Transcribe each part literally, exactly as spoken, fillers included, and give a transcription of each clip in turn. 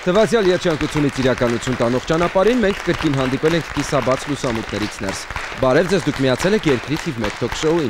Տվյալ երջանկությունից իրականություն տանող ճանապարհին մենք կրկին հանդիպել ենք կիսաբաց լուսամուտներից ներս։ Բարև ձեզ, դուք միացել եք երկրի թիվ մեկ թոք շոուին։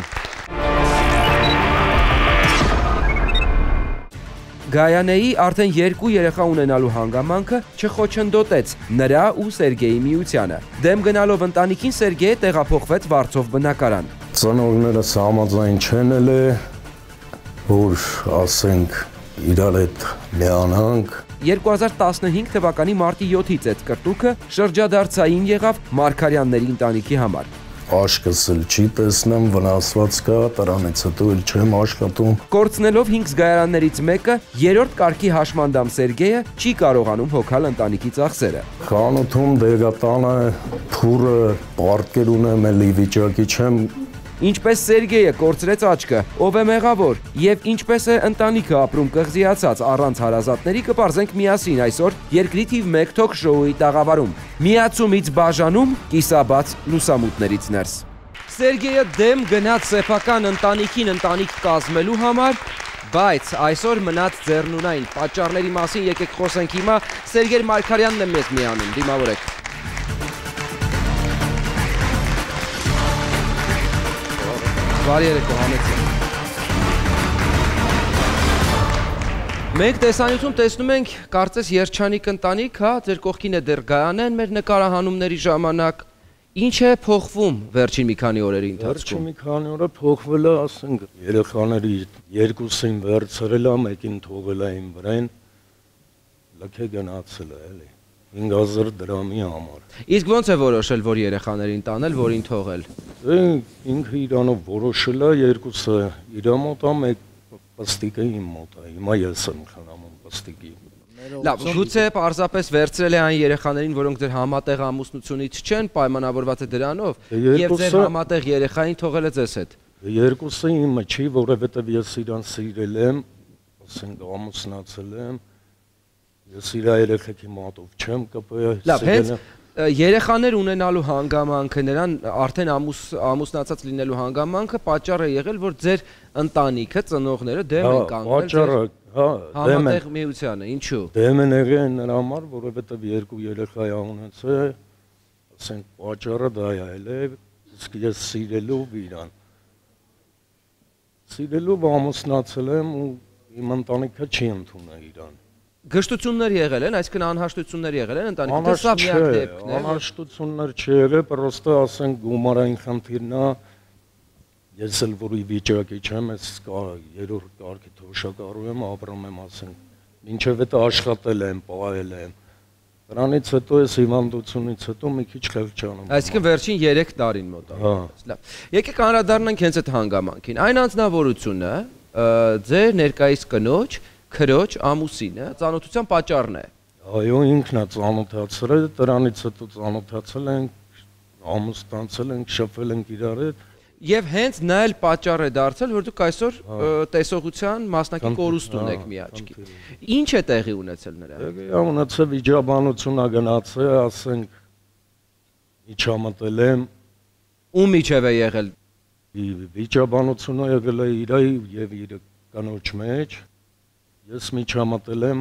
Գայանեի արդեն երկու երեխա ունենալու հանգամանքը չխոչընդոտեց նրա ու Սերգեյի միությանը։ Դեմ գնալով ընտանիքին Սերգեյը տեղափոխվեց Վարչով բնակարան։ Ծնողներս համաձայն չեն ելե, որ ասենք իրար հետ լիանանք։ երկու հազար տասնհինգ թվականի մարտի յոթից այդ կրտուքը շրջադարձային եղավ Մարգարյանների ընտանիքի համար։ Աշկս էլ չի տեսնեմ, վնասված կա, դրանից հետո էլ չեմ աշխատում։ Կորցնելով հինգ զգայարաններից մեկը, երրորդ կարգի հաշմանդամ Սերգեյը չի կարողանում հոգալ ընտանիքի ծախսերը։ Խանութում դեղատանը, փուրը, պարտքեր ունեմ, էլի վիճակի չեմ։ Ինչպես Սերգեյը կորցրեց աչքը, ով է մեղավոր եւ ինչպես է ընտանիքը ապրում կղզիացած առանց հարազատների կպարզենք միասին այսօր երկրի թիվ մեկ թոք շոուի տաղավարում։ Միացումից բաժանում կիսաբաց լուսամուտներից ներս։ Սերգեյը դեմ գնաց սեփական ընտանիքին ընտանիք կազմելու համար, բայց այսօր մնաց ձեռնունայն։ Պատճառների մասին եկեք խոսենք հիմա։ Սերգեյ Մարգարյանն է մեզ միանում, դիմավորեք։ Բարի երեկո, համեցեք։ Մենք տեսանյութում տեսնում ենք կարծես երջանիկ ընտանիք, հա, ձեր կողքին է դեռ Գայանեն մեր նկարահանումների ժամանակ։ Ինչ է փոխվում վերջին մի քանի օրերի ընթացքում։ Վերջին մի քանի օրը փոխվել է, ասենք, երեխաների երկուսին վերցրել է, մեկին թողել է իմ վրան, լքե գնացել է, էլի։ հինգ հազար դրամի համար։ Իսկ ո՞նց է որոշել, որ երեխաներին տանել, որին թողել։ Ինքը իրանով որոշել է, երկուսը իր մոտ է, մեկ պստիկը իմ մոտ է, հիմա ես եմ խնամում պստիկի։ Լավ, գուցե պարզապես վերցրել է այն երեխաներին, որոնք ձեր համատեղ ամուսնությունից չեն, պայմանավորված է դրանով, եւ ձեր համատեղ երեխային թողել է ձեզ հետ։ Երկուսը իմը չի, որովհետեւ ես իրան սիրել եմ, ասենք ամուսնացել եմ, ես իր երեխեքի մոտով չեմ կպել։ Լավ, հենց երեխաներ ունենալու հանգամանքը, նրան արդեն ամուսնացած լինելու հանգամանքը պատճառ է եղել, որ ձեր ընտանիքը, ծնողները դեմ են կանգնել համատեղ միությանը, ինչու։ Դեմ են եղել նրա համար, որովհետև երկու երեխա ունեցել, ասենք պատճառը դա է, իսկ ես սիրելով իրան։ Սիրելով ամուսնացել եմ ու իմ ընտանիքը չի ընդունել իրան։ Գժտություններ եղել են, այսինքն անհաշտություններ եղել են ընտանիքում, դա սա միակ դեպքն է։ Անհաշտություններ չեղել, պրոստը ասենք գումարային խնդիրն է, ես էլ որի վիճակի չեմ, ես երրորդ կարգի թոշակառու եմ, ապրում եմ, ասենք, մինչև հետո աշխատել եմ, պահել եմ։ Դրանից հետո ես հիվանդությունից հետո մի քիչ խեղճանում։ Այսինքն վերջին երեք տարին մոտավորապես։ Լավ։ Եկեք անդրադառնանք հենց այդ հանգամանքին։ Այն անձնավորությունը ձեր ներկայիս կնոջ քրոջ ամուսինը ծանոթության պատճառն է։ Այո, ինքն է ծանոթացրել, դրանից հետո ծանոթացել ենք, ամուսնացել ենք, շփվել ենք իրար հետ։ Եվ հենց նա էլ պատճառ է դարձել, որ դուք այսօր տեսողության մասնակի կորուստ ունեք մի աչքի։ Ինչ է տեղի ունեցել նրա հետ։ Տեղի ունեցել վիճաբանություն ա գնացել, ասենք միջամտել եմ։ Ում միջև է եղել։ Վիճաբանությունը եղել է իր եւ իր կնոջ մեջ։ Ես միջամտել եմ,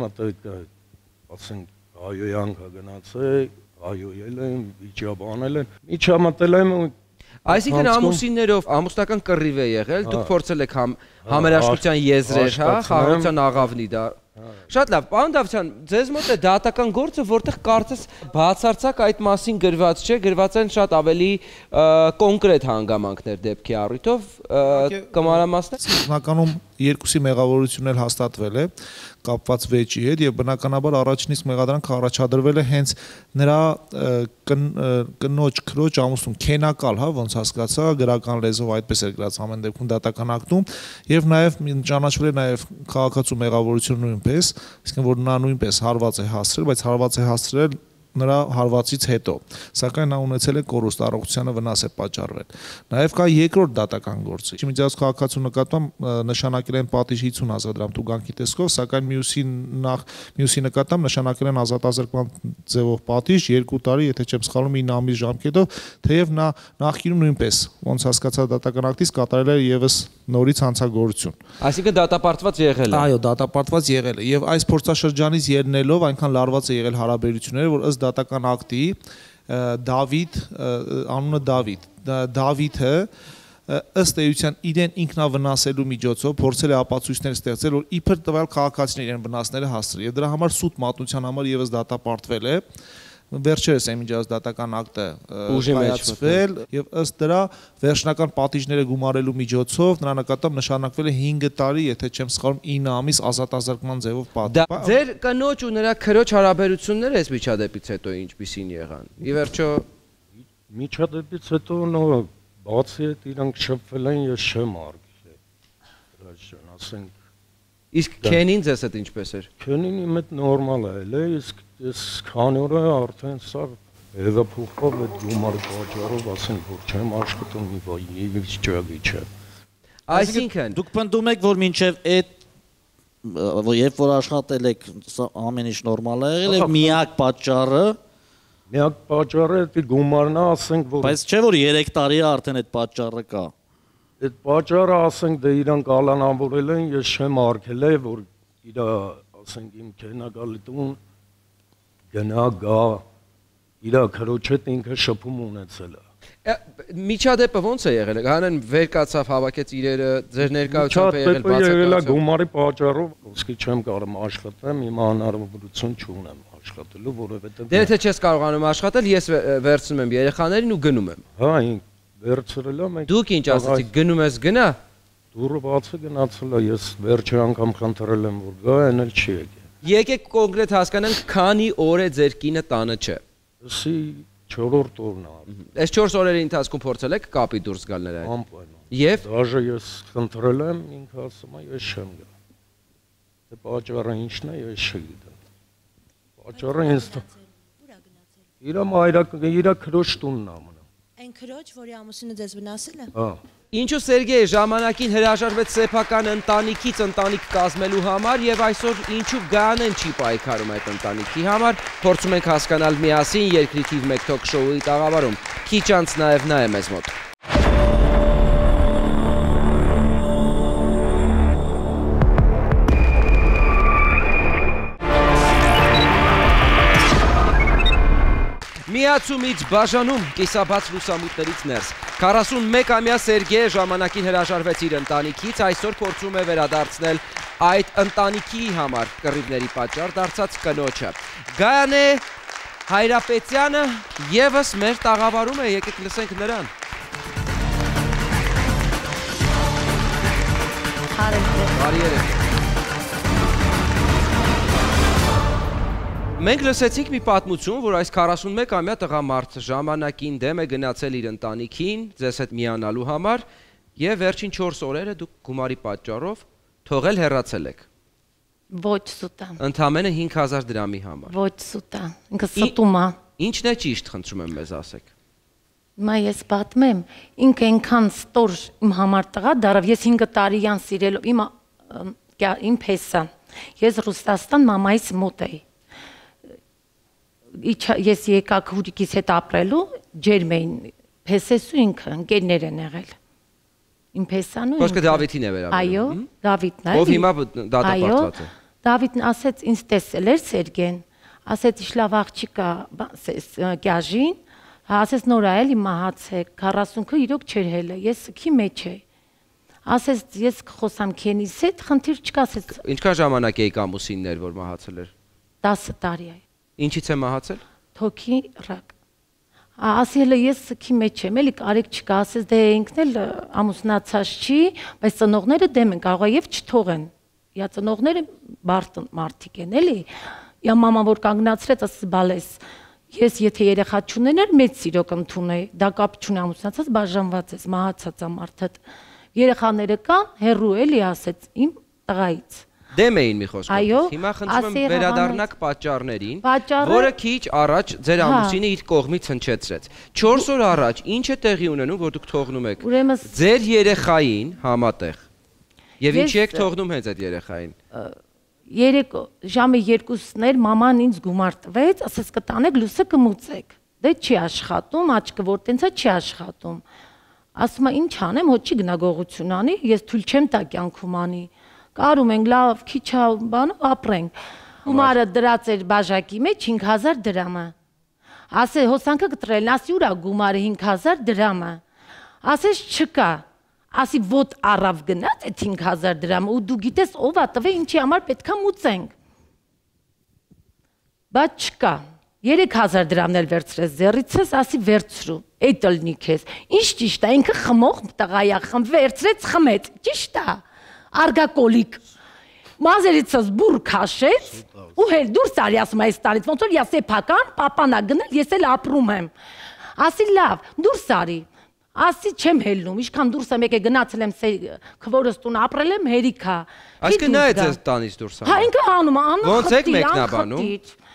ասենք այոյանք ա գնացել, այոյել եմ, վիճաբանել եմ, միջամտել եմ։ Այսինքն ամուսիններով ամուսնական կռիվ է եղել, դուք փորձել եք համերաշխության եզրեր, հա, խաղաղության աղավնի դա։ Շատ լավ, պարոն Դավթյան, ձեզ մոտ է դատական գործը, որտեղ կարծես բացարձակ այդ մասին գրված չէ, գրված են շատ ավելի կոնկրետ հանգամանքներ դեպքի առիթով, կմանրամասնեք։ Հիմնականում երկուսի մեղավորությունն էլ հաստատվել է կապված վեճի հետ եւ բնականաբար առաջին իսկ մեղադրանքը առաջադրվել է հենց նրա կնոջ քրոջ ամուսնուն քենակալ, հա, ոնց հասկացա, գրական լեզվով այդպես էր գրած ամեն դեպքում դատական ակտում եւ նաեւ ճանաչվել է նաեւ քաղաքացու մեղավորությունը նույնպես, այսինքն որ նա նույնպես հարված է հասցրել, բայց հարված է հասցրել նրա հարվածից հետո, սակայն նա ունեցել է կորուստ, առողջությանը վնաս է պատճառվել։ Նաև կա երկրորդ դատական գործ։ Միջազգային քաղաքացու նկատմամբ նշանակել են պատիժ հիսուն հազար դրամ տուգանքի տեսքով, սակայն մյուսի նախ մյուսի նկատմամբ նշանակել են ազատազրկման ձևով պատիժ երկու տարի, եթե չեմ սխալվում, ինը ամիս ժամկետով, թեև նա նախկինում նույնպես, ոնց հասկացա դատական ակտից կատարել է եւս նորից հանցագործություն։ Այսինքն դատապարտված եղել է։ Այո, դատապարտված եղել է եւ այս փորձաշրջանից ելնելով այնքան լարված է եղել հարաբերությունները, որ ըստ դատական ակտի Դավիթ, անունը Դավիթ, Դավիթը ըստ էության իրեն ինքնավնասելու միջոցով փորձել է ապացույցներ ստեղծել, որ իբր տվյալ քաղաքացիներ իրեն վնասները հասցրել եւ դրա համար սուտ մատնության համար եւս դատապարտվել է։ Վերջերս եմիջած դատական ակտը կայացվել եւ ըստ դրա վերջնական պատիժները գումարելու միջոցով նրա նկատմամբ նշանակվել է հինգ տարի, եթե չեմ սխալվում, ինը ամիս ազատազրկման ձևով պատիժ։ Ձեր կնոջ ու նրա քրոջ հարաբերությունները այս միջադեպից հետո ինչպիսին եղան։ Ի վերջո միջադեպից հետո նո բացի այդ իրանք շփվել են, ես չեմ արգել։ Դրաշան, ասենք իսկ քենին ձեզ հետ ինչպես էր։ Քենին իմ հետ նորմալ է, էլի, իսկ ես քանի օր արդեն սա հետափոխով այդ գումարի պատճառով ասենք որ չեմ աշխատում մի բան վիճակի չէ։ Այսինքն դուք պնդում եք որ մինչև այդ երբ որ աշխատել եք ամեն ինչ նորմալ է եղել եւ միակ պատճառը միակ պատճառը դա գումարն է, ասենք որ բայց չէ որ երեք տարի է արդեն այդ պատճառը կա։ Այդ պատճառը ասենք դե իրանք ալանավորել են, ես չեմ արգել է որ իր ասենք իմ քենագալի տուն գնա գա իր քրոջ հետ ինքը շփում ունեցել է։ Միջադեպը ոնց է եղել։ Հանեն վեր կացավ, հավաքեց իրերը, ձեր ներկայությամբ է եղել բացակայություն։ Եղել է գումարի պատճառով, ոսկի չեմ կարող աշխատեմ, հիմա հնարավորություն չունեմ աշխատելու, որովհետև Դե եթե չես կարողանում աշխատել, ես վերցնում եմ երեխաներին ու գնում եմ։ Հա, վերցրել եմ։ Դուք ինչ ասացիք, գնում ես գնա։ Դուրը բացը գնացել է, ես վերջի անգամ խնդրել եմ որ գա, այն էլ չի եկել։ Եկեք կոնկրետ հասկանանք, քանի օր է ձեր կինը տանը չէ։ Սի չորրորդ օրն է։ Այս չորս օրերի ընթացքում փորձել եք կապի դուրս գալ նրա հետ։ Անպայման։ Եվ դաժե ես խնդրել եմ, ինքը ասում է ես չեմ գա։ Դե պատճառը ինչն է, ես չգիտեմ։ Պատճառը ինձ իր մայրական իր քրոջ տունն է մնա։ Այն քրոջ, որի ամուսինը ձեզ վնասել է։ Հա։ Ինչու Սերգեյը ժամանակին հրաժարվեց սեփական ընտանիքից ընտանիք կազմելու համար եւ այսօր ինչու Գայանեն չի պայքարում այդ ընտանիքի համար, փորձում ենք հասկանալ միասին երկրի թիվ մեկ թոք շոուի տաղավարում։ Քիչ անց նաեւ նա է մեզ մոտ։ Միացումից բաժանում կիսաբաց լուսամուտներից ներս։ քառասունմեկամյա Սերգեյը ժամանակին հրաժարվեց իր ընտանիքից, այսօր փորձում է վերադարձնել այդ ընտանիքի համար կռիվների պատճառ դարձած կնոջը։ Գայանե Հայրապետյանը եւս մեր տաղավարում է, եկեք լսենք նրան։ Բարի երեկ։ Մենք լսեցինք մի պատմություն, որ այս քառասունմեկամյա տղամարդ ժամանակին դեմ է գնացել իր ընտանիքին, ձեզ հետ միանալու համար, եւ վերջին չորս օրերը դուք գումարի պատճառով թողել հեռացել եք։ Ոչ սուտա։ Ընդամենը հինգ հազար դրամի համար։ Ոչ սուտա։ Ինքը ստում է։ Ինչն է ճիշտ, խնդրում եմ մեզ ասեք։ Հիմա ես պատմեմ, ինքը այնքան ստոր իմ համար տղա դարավ, ես հինգ տարիյան սիրելով իմ իմ փեսա։ Ես Ռուսաստան մամայիս մոտ էի։ Ես եկա քուրիկիս հետ ապրելու, ջերմ էին, փեսեսու ինքը ընկերներ են եղել։ Իմ փեսանու։ Խոսքը Դավիթին է վերաբերում։ Այո, Դավիթն է։ Ով հիմա դատապարտված է։ Դավիթն ասեց ինձ տեսել էր Սերգեն, ասեց իշ լավ աղջիկա գաժին, ասեց նոր այլ իմացեք, քառասունքը իրոք չէր հելը, ես սքի մեջ էի։ Ասեց ես կխոսամ քենիս հետ, խնդիր չկա, ասեց։ Ինչքան ժամանակ էիք ամուսիններ, որ մահացել էր։ տասը տարի է։ Ինչից է մահացել։ Թոքի ռակ։ Ասել է ես սքի մեջ եմ, էլի կարիք չկա, ասես դե ինքն էլ ամուսնացած չի, բայց ծնողները դեմ են, կարող է եւ չթողեն։ Իա ծնողները բարդ մարդիկ են, էլի։ Իա մաման որ կանգնացրեց, ասես բալես։ Ես եթե երեխա չունենար, մեծ սիրո կընդունեի, դա կապ չունի ամուսնացած, բաժանված ես, մահացած է մարդը։ Երեխաները կան, հերրու էլի ասեց իմ տղայից։ Դեմ էին մի խոսքով։ Այո, Հիմա խնդրում եմ վերադառնաք պատճառներին, Պատճառը- որը քիչ առաջ ձեր Հա։ ամուսինը իր կողմից հնչեցրեց։ չորս օր առաջ ինչ է տեղի ունենում, որ դուք թողնում եք Ուրեմն ս- ձեր երեխային համատեղ։ Եվ Ես- ինչի եք թողնում հենց այդ երեխային։ Երեք ժամը երկուսն էր, մաման ինձ գումար տվեց, ասեց կտանեք լույսը կմուծեք։ Դե չի աշխատում, աչքը որ տենց է չի աշխատում։ ասում է ինչ անեմ, հո չի գնա գողություն անի, ես թույլ չեմ տա կյանքում անի։ Կարում ենք լավ, քիչ բանով ապրենք։ Գումարը դրած էր բաժակի մեջ հինգ հազար դրամը։ Ասե հոսանքը կտրելն, ասի ուրա գումարը հինգ հազար դրամը։ Ասես չկա։ Ասի ոտ առավ գնաց այդ հինգ հազար դրամը ու դու գիտես ով է տվել, ինչի համար պետքա մուծենք։ Բայց չկա։ երեք հազար դրամն էլ վերցրես ձեռիցս, ասի վերցրու, այդ ըլնի քեզ։ Ինչ ճիշտ է, ինքը խմող տղայա, խմ վերցրեց, խմեց, ճիշտ է։ Արգակոլիկ։ Մազերիցս բուր քաշեց ու հել դուրս արի ասում այս տանից ոնց որ ես սեփական պապանա գնել ես էլ ապրում եմ ասի լավ դուրս արի ասի չեմ հելնում ինչքան դուրս եմ եկե գնացել եմ քվորս տուն ապրել եմ հերիքա այսինքն նա է ձեզ տանից դուրս անում հա ինքը անում անում ոնց եք մեկնաբանում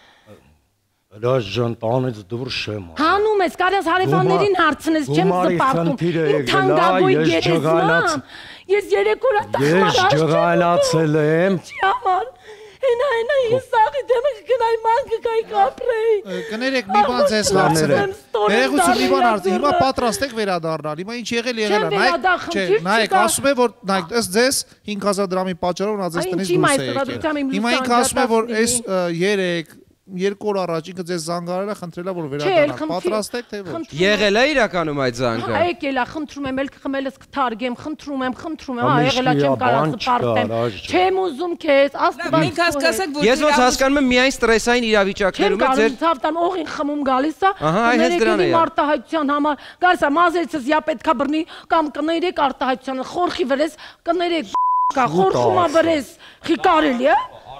Հրաշ ջան տանից դուրս չեմ հանում ես կարես հարևաններին հարցնես չեմ զպարտում ինձ թանկագույն գերեզման ես երեք օր Ես ջղայնացել եմ Ճամար Հենա հենա ես սաղի դեմը կգնայի ման կգայի կապրեի Կներեք մի բան ձեզ հարցրեմ Ներողություն մի բան հարցրի հիմա պատրաստ եք վերադառնալ հիմա ինչ եղել եղել է նայեք նայեք ասում է որ նայեք ըստ ձեզ հինգ հազար դրամի պատճառով նա ձեզ տնից դուրս է եկել Հիմա ինքը ասում է որ այս երեք երկու օր առաջ ինքը ձեզ զանգարել է, խնդրել է որ վերադառնաք, պատրաստ եք թե ոչ։ Եղել է իրականում այդ զանգը։ Հա, եկել է, խնդրում եմ, ելք խմելս կթարգեմ, խնդրում եմ, խնդրում եմ, հա, եղել է չեմ կարող սպարտեմ։ Չեմ ուզում քեզ, աստված։ Մենք հասկացանք, որ Ես ոնց հասկանում եմ միայն ստրեսային իրավիճակներում է ձեր Ցավտան օղին խմում գալիս է։ Ահա, այս դրան է։ Արտահայտության համար գալիս է մազերիցս յա պետքա բռնի կամ կներեք արտահայտությանը, խորխի վրես, կներեք կա, խորխումա վրես, խի կարելի է։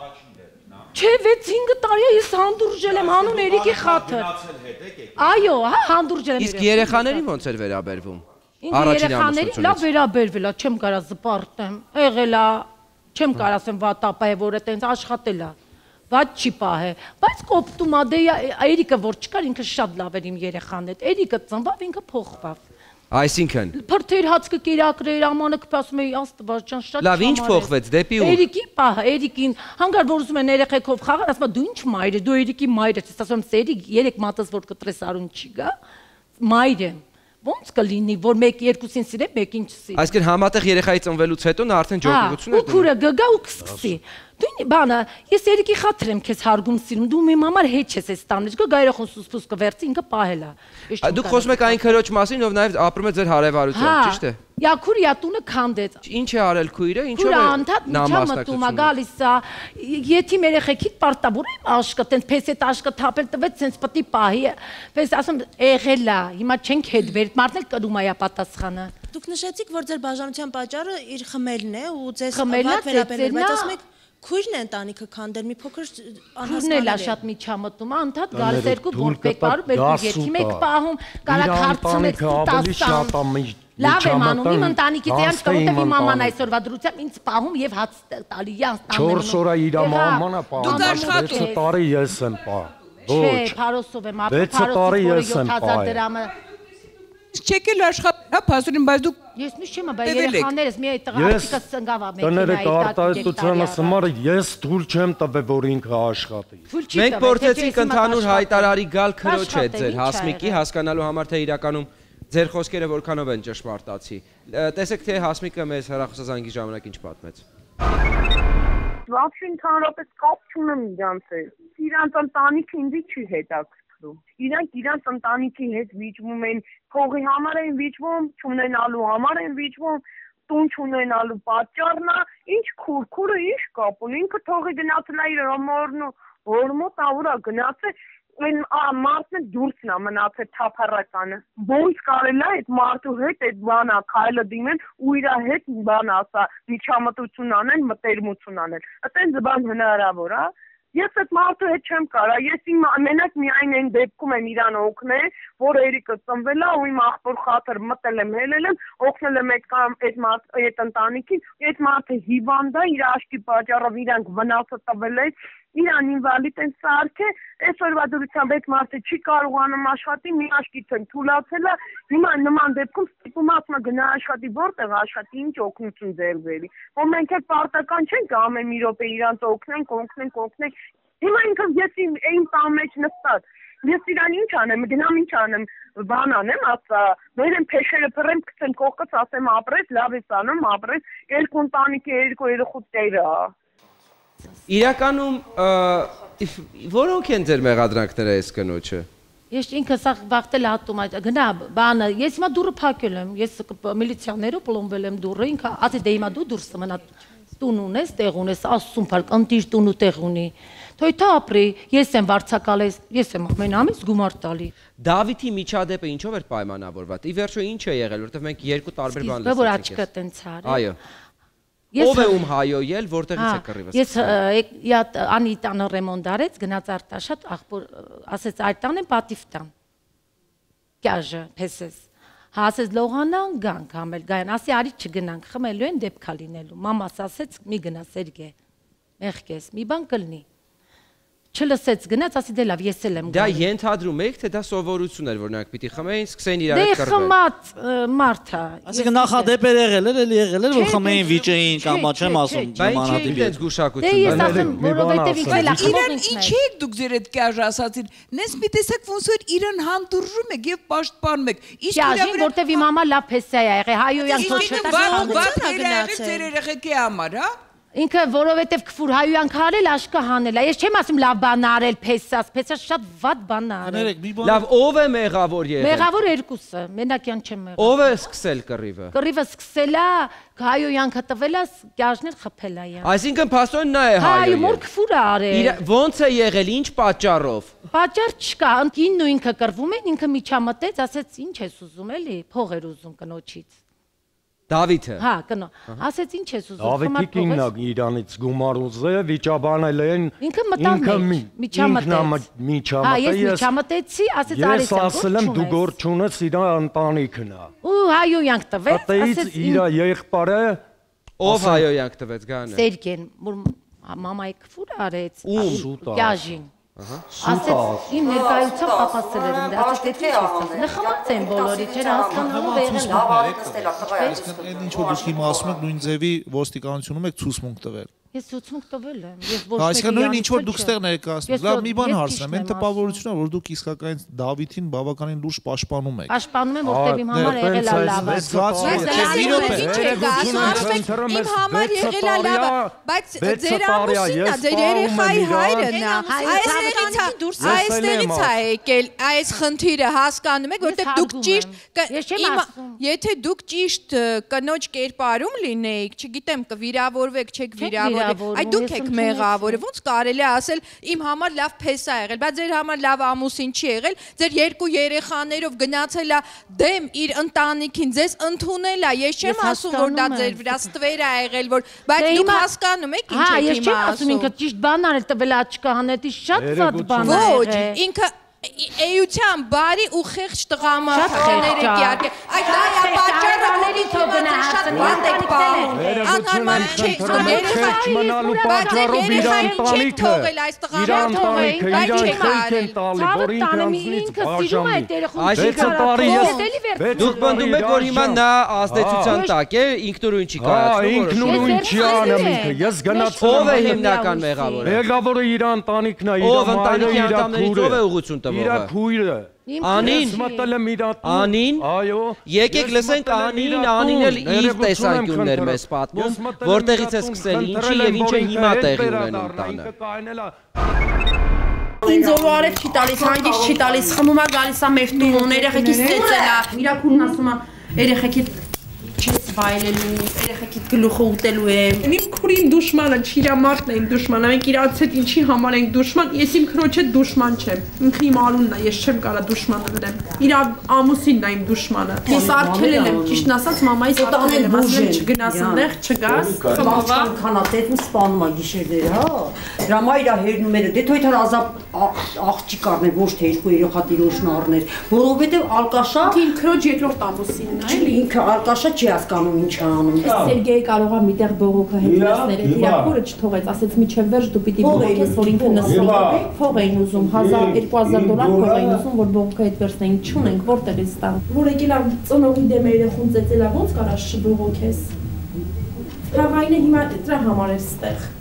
Չէ, վեց հինգ տարի է ես հանդուրժել եմ հանուն Էրիկի խաթր։ Այո, հա, հանդուրժել եմ։ Իսկ երեխաներին ոնց էր վերաբերվում։ Առաջին ամուսնությունից։ Լավ վերաբերվել է, չեմ կարա զպարտեմ։ Եղել է, չեմ կարա ասեմ վատապա է, որ այտենց աշխատել է։ Ված չի պահե։ Բայց կոպտում ա դե Էրիկը որ չկար, ինքը շատ լավ էր իմ երեխան հետ։ Էրիկը ծնվավ, ինքը փոխվավ։ Այսինքն Փրթեր հացքը կերակրեր, ամանը կպասում էի Աստված ջան, շատ Լավ, ինչ փոխվեց դեպի ու։ Էրիկի պահը, Էրիկին, հանգար որ ուզում են երեխեքով խաղալ, ասում դու ինչ մայր ես, դու Էրիկի մայր ես, ասում եմ, Էրիկ երեք մատս որ կտրես արուն չի գա, մայր եմ։ Ոնց կլինի, որ մեկ երկուսին սիրեմ, մեկին չսիրեմ։ Այսինքն համատեղ երեխայի ծնվելուց հետո նա արդեն ջոկողություն էր։ Ու քուրը գգա ու կսկսի։ Դու բանը, ես Էրիկի խաթր եմ քեզ հարգում սիրում, դու իմ համար հետ ես այս տանից, գա երախոն սուսփուս կվերցի, ինքը պահել է։ Դուք խոսում եք այն քրոջ մասին, ով նաև ապրում է ձեր հարևանությամբ, ճիշտ է։ Յա քուրիա տունը քանդեց։ Ինչ է արել քույրը, ինչով է նա մասնակցում է գալիս է, եթիմ երեխեքիդ պարտավոր եմ աշկը, տենց պես այդ աշկը թափել տվեց, տենց պտի պահի, պես ասում եղել է, հիմա չենք հետ վեր, մարդն էլ կրում է պատասխանը։ Դուք նշեցիք, որ ձեր բաժանության պատճառը իր խմելն է ու ձեզ վատ վերաբերել, բայց ասում եք Քույրն է ընտանիքը քանդել, մի փոքր անհասկանալի է։ Շատ միջամտում, անդադ գալիս երկու որբեք բարու, երկու երկի մեկ պահում, կարակ հարցնեք տասան։ Լավ եմ անում, իմ ընտանիքից եմ չկա, որտեղ իմ մաման այսօրվա դրությամբ ինձ պահում եւ հաց տալի, յանց տանում։ չորս օր իր մամանա պահում, վեց տարի ես եմ պահ։ Չէ, Փարոսով եմ ապրում, Փարոսից յոթ հազար դրամը։ Չեք էլ աշխատա, փաստորեն, բայց դուք Ես միշտ չեմ, բայց երեխաներս մի այդ տղաիկը ծնգավ է մեքենայի արտահայտության համար ես թույլ չեմ տվել, որ ինքը աշխատի։ Մենք փորձեցինք ընդհանուր հայտարարի գալ քրոջ հետ ձեր Հասմիկի հասկանալու համար թե իրականում ձեր խոսքերը որքանով են ճշմարտացի։ Տեսեք թե Հասմիկը մեզ հեռախոսազանգի ժամանակ ինչ պատմեց։ Вообще ընդհանրապես կապ չունեմ իրանց հետ։ Իրանց ընտանիքը ինձ չի հետաքրքրում։ Իրանք իրանց ընտանիքի հետ վիճվում են, փողի համար են վիճվում, չունենալու համար են վիճվում, տուն չունենալու պատճառն է, ինչ քուրքուրը ինչ կապ ունի, ինքը թողի գնացել է իր ամորն ու հորմոտ ավուրա գնացել, այն մարդը դուրսն է մնացել թափառականը։ Ոնց կարելի է այդ մարդու հետ այդ բանը քայլը դիմեն ու իր հետ բան ասա, միջամտություն անեն, մտերմություն անեն։ Այդպես բան հնարավոր է։ Ես այդ մարդու հետ չեմ կարա, ես իմ ամենակ միայն այն դեպքում եմ իրան օգնել, որ Էրիկը ծնվել է ու իմ աղբոր խաթր մտել եմ, հելել եմ, օգնել եմ այդ կամ այդ մարդ այդ ընտանիքին, այդ մարդը հիվանդ է, իր աչքի պատճառով իրանք վնասը տվել է, իրան ինվալիդ են սարքե, այսօրվա դրությամբ այդ մարդը չի կարողանում աշխատի, մի աչքից են թուլացել է, հիմա նման դեպքում ստիպում ասում է գնա աշխատի, որտեղ աշխատի, ինչ օգնություն ձեր բերի։ Որ մենք էլ պարտական չենք ամեն մի րոպե իրանց օգնենք, օգնենք, օգնենք, Հիմա ինքը ես իմ տան մեջ նստած, ես իրան ինչ անեմ, գնամ ինչ անեմ, բան անեմ, ասա, վերեմ փեշերը փռեմ, գցեմ կողքից, ասեմ ապրես, լավ ես անում, ապրես, երկու ընտանիքի երկու երեխու տերը։ Իրականում որոնք են ձեր մեղադրանքները այս կնոջը։ Ես ինքս վախտել ատում այդ գնա բանը ես հիմա դուրը փակել եմ ես միլիցիաներով պլոմվել եմ դուրը ինքը ասի դե հիմա դու դուրս մնա տուն ունես տեղ ունես ասում փակ ընտիր տուն ու տեղ ունի թոյթա ապրի ես եմ վարձակալ ես եմ ամեն ամիս գումար տալի Դավիթի միջադեպը ինչով էր պայմանավորված ի վերջո ինչ է եղել որովհետև մենք երկու տարբեր բան լսեցինք որ աչքը տենց արի այո Ով է ում հայոյել, որտեղից է կռիվը։ Ես անի տանը ռեմոնտ արեց, գնաց Արտաշատ, աղբոր ասեց այդ տան եմ պատիվ տան։ Կյաժը, փեսես։ Հա ասեց լողանան գանք համել գայան, ասի արի չգնանք, խմելու են դեպքա լինելու։ Մամաս ասեց մի գնա Սերգե։ Մեղքես, մի բան կլինի։ Չլսեց գնաց, ասի դե լավ, ես էլ եմ գալու։ Դա ենթադրում եք, թե դա սովորություն էր, որ նրանք պիտի խմեին, սկսեին իրար հետ կռվել։ Դե խմած մարդ է։ Այսինքն նախադեպ էր եղել, էլի եղել էր, որ խմեին վիճեին կամ չեմ ասում, նմանատիպ է զգուշակություն։ Դե ես ասեմ, որովհետև ինքն էլ Իրան ինչ եք դուք ձեր այդ կյաժը ասացին։ Նես մի տեսակ ոնց որ իրան հանդուրժում եք եւ պաշտպանում եք։ Իսկ իրան որտեվ իմ մամա լավ փեսա է եղել, հայոյան թոչը։ Ձեր երեխեքի համար, հա։ Ինքը որովհետև քֆուր հայոյան քարել աշկը հանել է։ Ես չեմ ասում լավ բան արել, փեսաս, փեսաս շատ վատ բան արել։ Լավ, ով է մեղավոր եղել։ Մեղավոր երկուսը, մենակյան չեմ մեղավոր։ Ով է սկսել կռիվը։ Կռիվը սկսել է, հայոյանքը տվել է, կյաժներ խփել է։ Այսինքն փաստորեն նա է հայոյը։ Այո, մոր քֆուր է արել։ Ոնց է եղել, ինչ պատճառով։ Պատճառ չկա, ինքն ու ինքը կռվում են, ինքը միջամտեց, ասեց ինչ ես ուզում էլի, փող էր ուզում կնոջից։ Դավիթը։ Հա, կնո։ Ասեց ինչ ես ուզում։ Դավիթի կինն է իրանից գումար ուզել, վիճաբանել են։ Ինքը մտավ միջամտեց։ Հա, ես միջամտեցի, ասեց արեցա։ Ես ասել եմ դու գործ չունես, իր ընտանիքն է։ Ու հայոյանք տվեց, ասեց իր եղբայրը ով հայոյանք տվեց գանը։ Սերգեն, որ մամայի քֆուր արեց, կյաժին։ Ասեց իմ ներկայությամբ պապասել էր ինձ, ասեց թե ինչ ասած, նխմած են բոլորի, չեր հասկանում եղել լավ նստել է տղա։ Այսինքն այն ինչ որ դուք հիմա ասում եք նույն ձևի ոստիկանությունում եք ցուցմունք տվել։ Ես ցուցմունք տվել եմ, ես ոչ մեկի։ Այսինքն նույն ինչ որ դուք ստեղ ներկայացնում, լավ մի բան հարցնեմ, այն տպավորությունն է, որ դուք իսկական Դավիթին բավականին լուրջ պաշտպանում եք։ Պաշտպանում եմ, որտեղ իմ համար եղել է լավը։ Իմ համար եղել է լավը, բայց ձեր ամուսինն է, ձեր երեխայի հայրն է։ Այստեղից է եկել այս խնդիրը, հասկանում եք, որտեղ դուք ճիշտ, եթե դուք ճիշտ կնոջ կերպարում լինեիք, չգիտեմ, կվիրավորվեք, չեք վիրավորվեք։ Այդ դուք եք մեղավորը, ոնց կարելի է ասել իմ համար լավ փեսա եղել, բայց ձեր համար լավ ամուսին չի եղել, ձեր երկու երեխաներով գնացել է դեմ իր ընտանիքին, ձեզ ընդունել է, ես չեմ ասում, որ դա ձեր վրա ստվեր է եղել, որ բայց դուք հասկանում եք ինչ եք իմը ասում։ Ինքը ճիշտ բան արել, տվել աչքը հանետի շատ վատ բան է։ Ոչ, ինքը էյության բարի ու խեղճ տղամարդներ եք իհարկե։ Այդ դա է պատճառը, որ ինքը շատ վատ եք պահում։ Անհարմար չէ, երեխայի մնալու պատճառով իր ընտանիքը թողել այս տղամարդը, բայց չեք արել։ Որ ինքը սիրում է այդ երեխուն։ Դուք բնդում եք, որ հիմա նա ազդեցության տակ է, ինքնուրույն չի կայացնում։ Ինքնուրույն չի անում ինքը։ Ես գնացել ով է հիմնական մեղավորը։ Մեղավորը իր ընտանիքն է, իր ով ընտանիքի անդամներից ով է ուղղություն տվողը։ Իր քույրը։ Անին, Անին, այո, եկեք լսենք Անին, Անին էլ իր տեսանկյուններ մեզ պատմում, որտեղից է սկսել, ինչի եւ ինչ է հիմա տեղի ունենում տանը։ Ինձ օրը արև չի տալիս, հանգիստ չի տալիս, խմում է գալիս է մեր տուն, երեխեքից ծեծել է, իրա քուրն ասում է երեխեքի չես վայելելու, երեխեքիդ գլուխը ուտելու է։ Իմ քուրին դուշմանը, չիրամարտն է իմ դուշմանը, մենք իրաց հետ ինչի համար ենք դուշման, ես իմ քրոջ հետ դուշման չեմ, ինքը իմ անունն է, ես չեմ կարա դուշման լինեմ, իր ամուսինն է իմ դուշմանը։ Ես արգելել եմ, ճիշտն ասած մամայիս արգելել եմ, ասել եմ չգնաս այնտեղ, չգաս, խմողա։ Քանատետն սպանում է գիշերները, հա։ Դրամա իր հերնումերը, դե թույթար ազապ աղջիկ առներ, ոչ թե երկու երեխա տիրոջն առներ, որովհետև ալկաշա իմ քրոջ երկրորդ ամուսինն է, էլի ինքը ալկաշա չի հասկանում ինչ է անում։ Սերգեյը կարող է միտեղ բողոքը հետնասներ, իր քուրը չթողեց, ասեց միջև վերջ դու պիտի բողոքես, որ ինքը նստել է, փող էին ուզում, հազար երկու հազար դոլար փող էին ուզում, որ բողոքը հետ վերցնեին, չունենք, որտեղից տա։ Որ եկել է ծնողի դեմ երեխուն ծեծել է, ոնց կարա չբողոքես։ Խաղայինը հիմա դրա համար է ստեղ։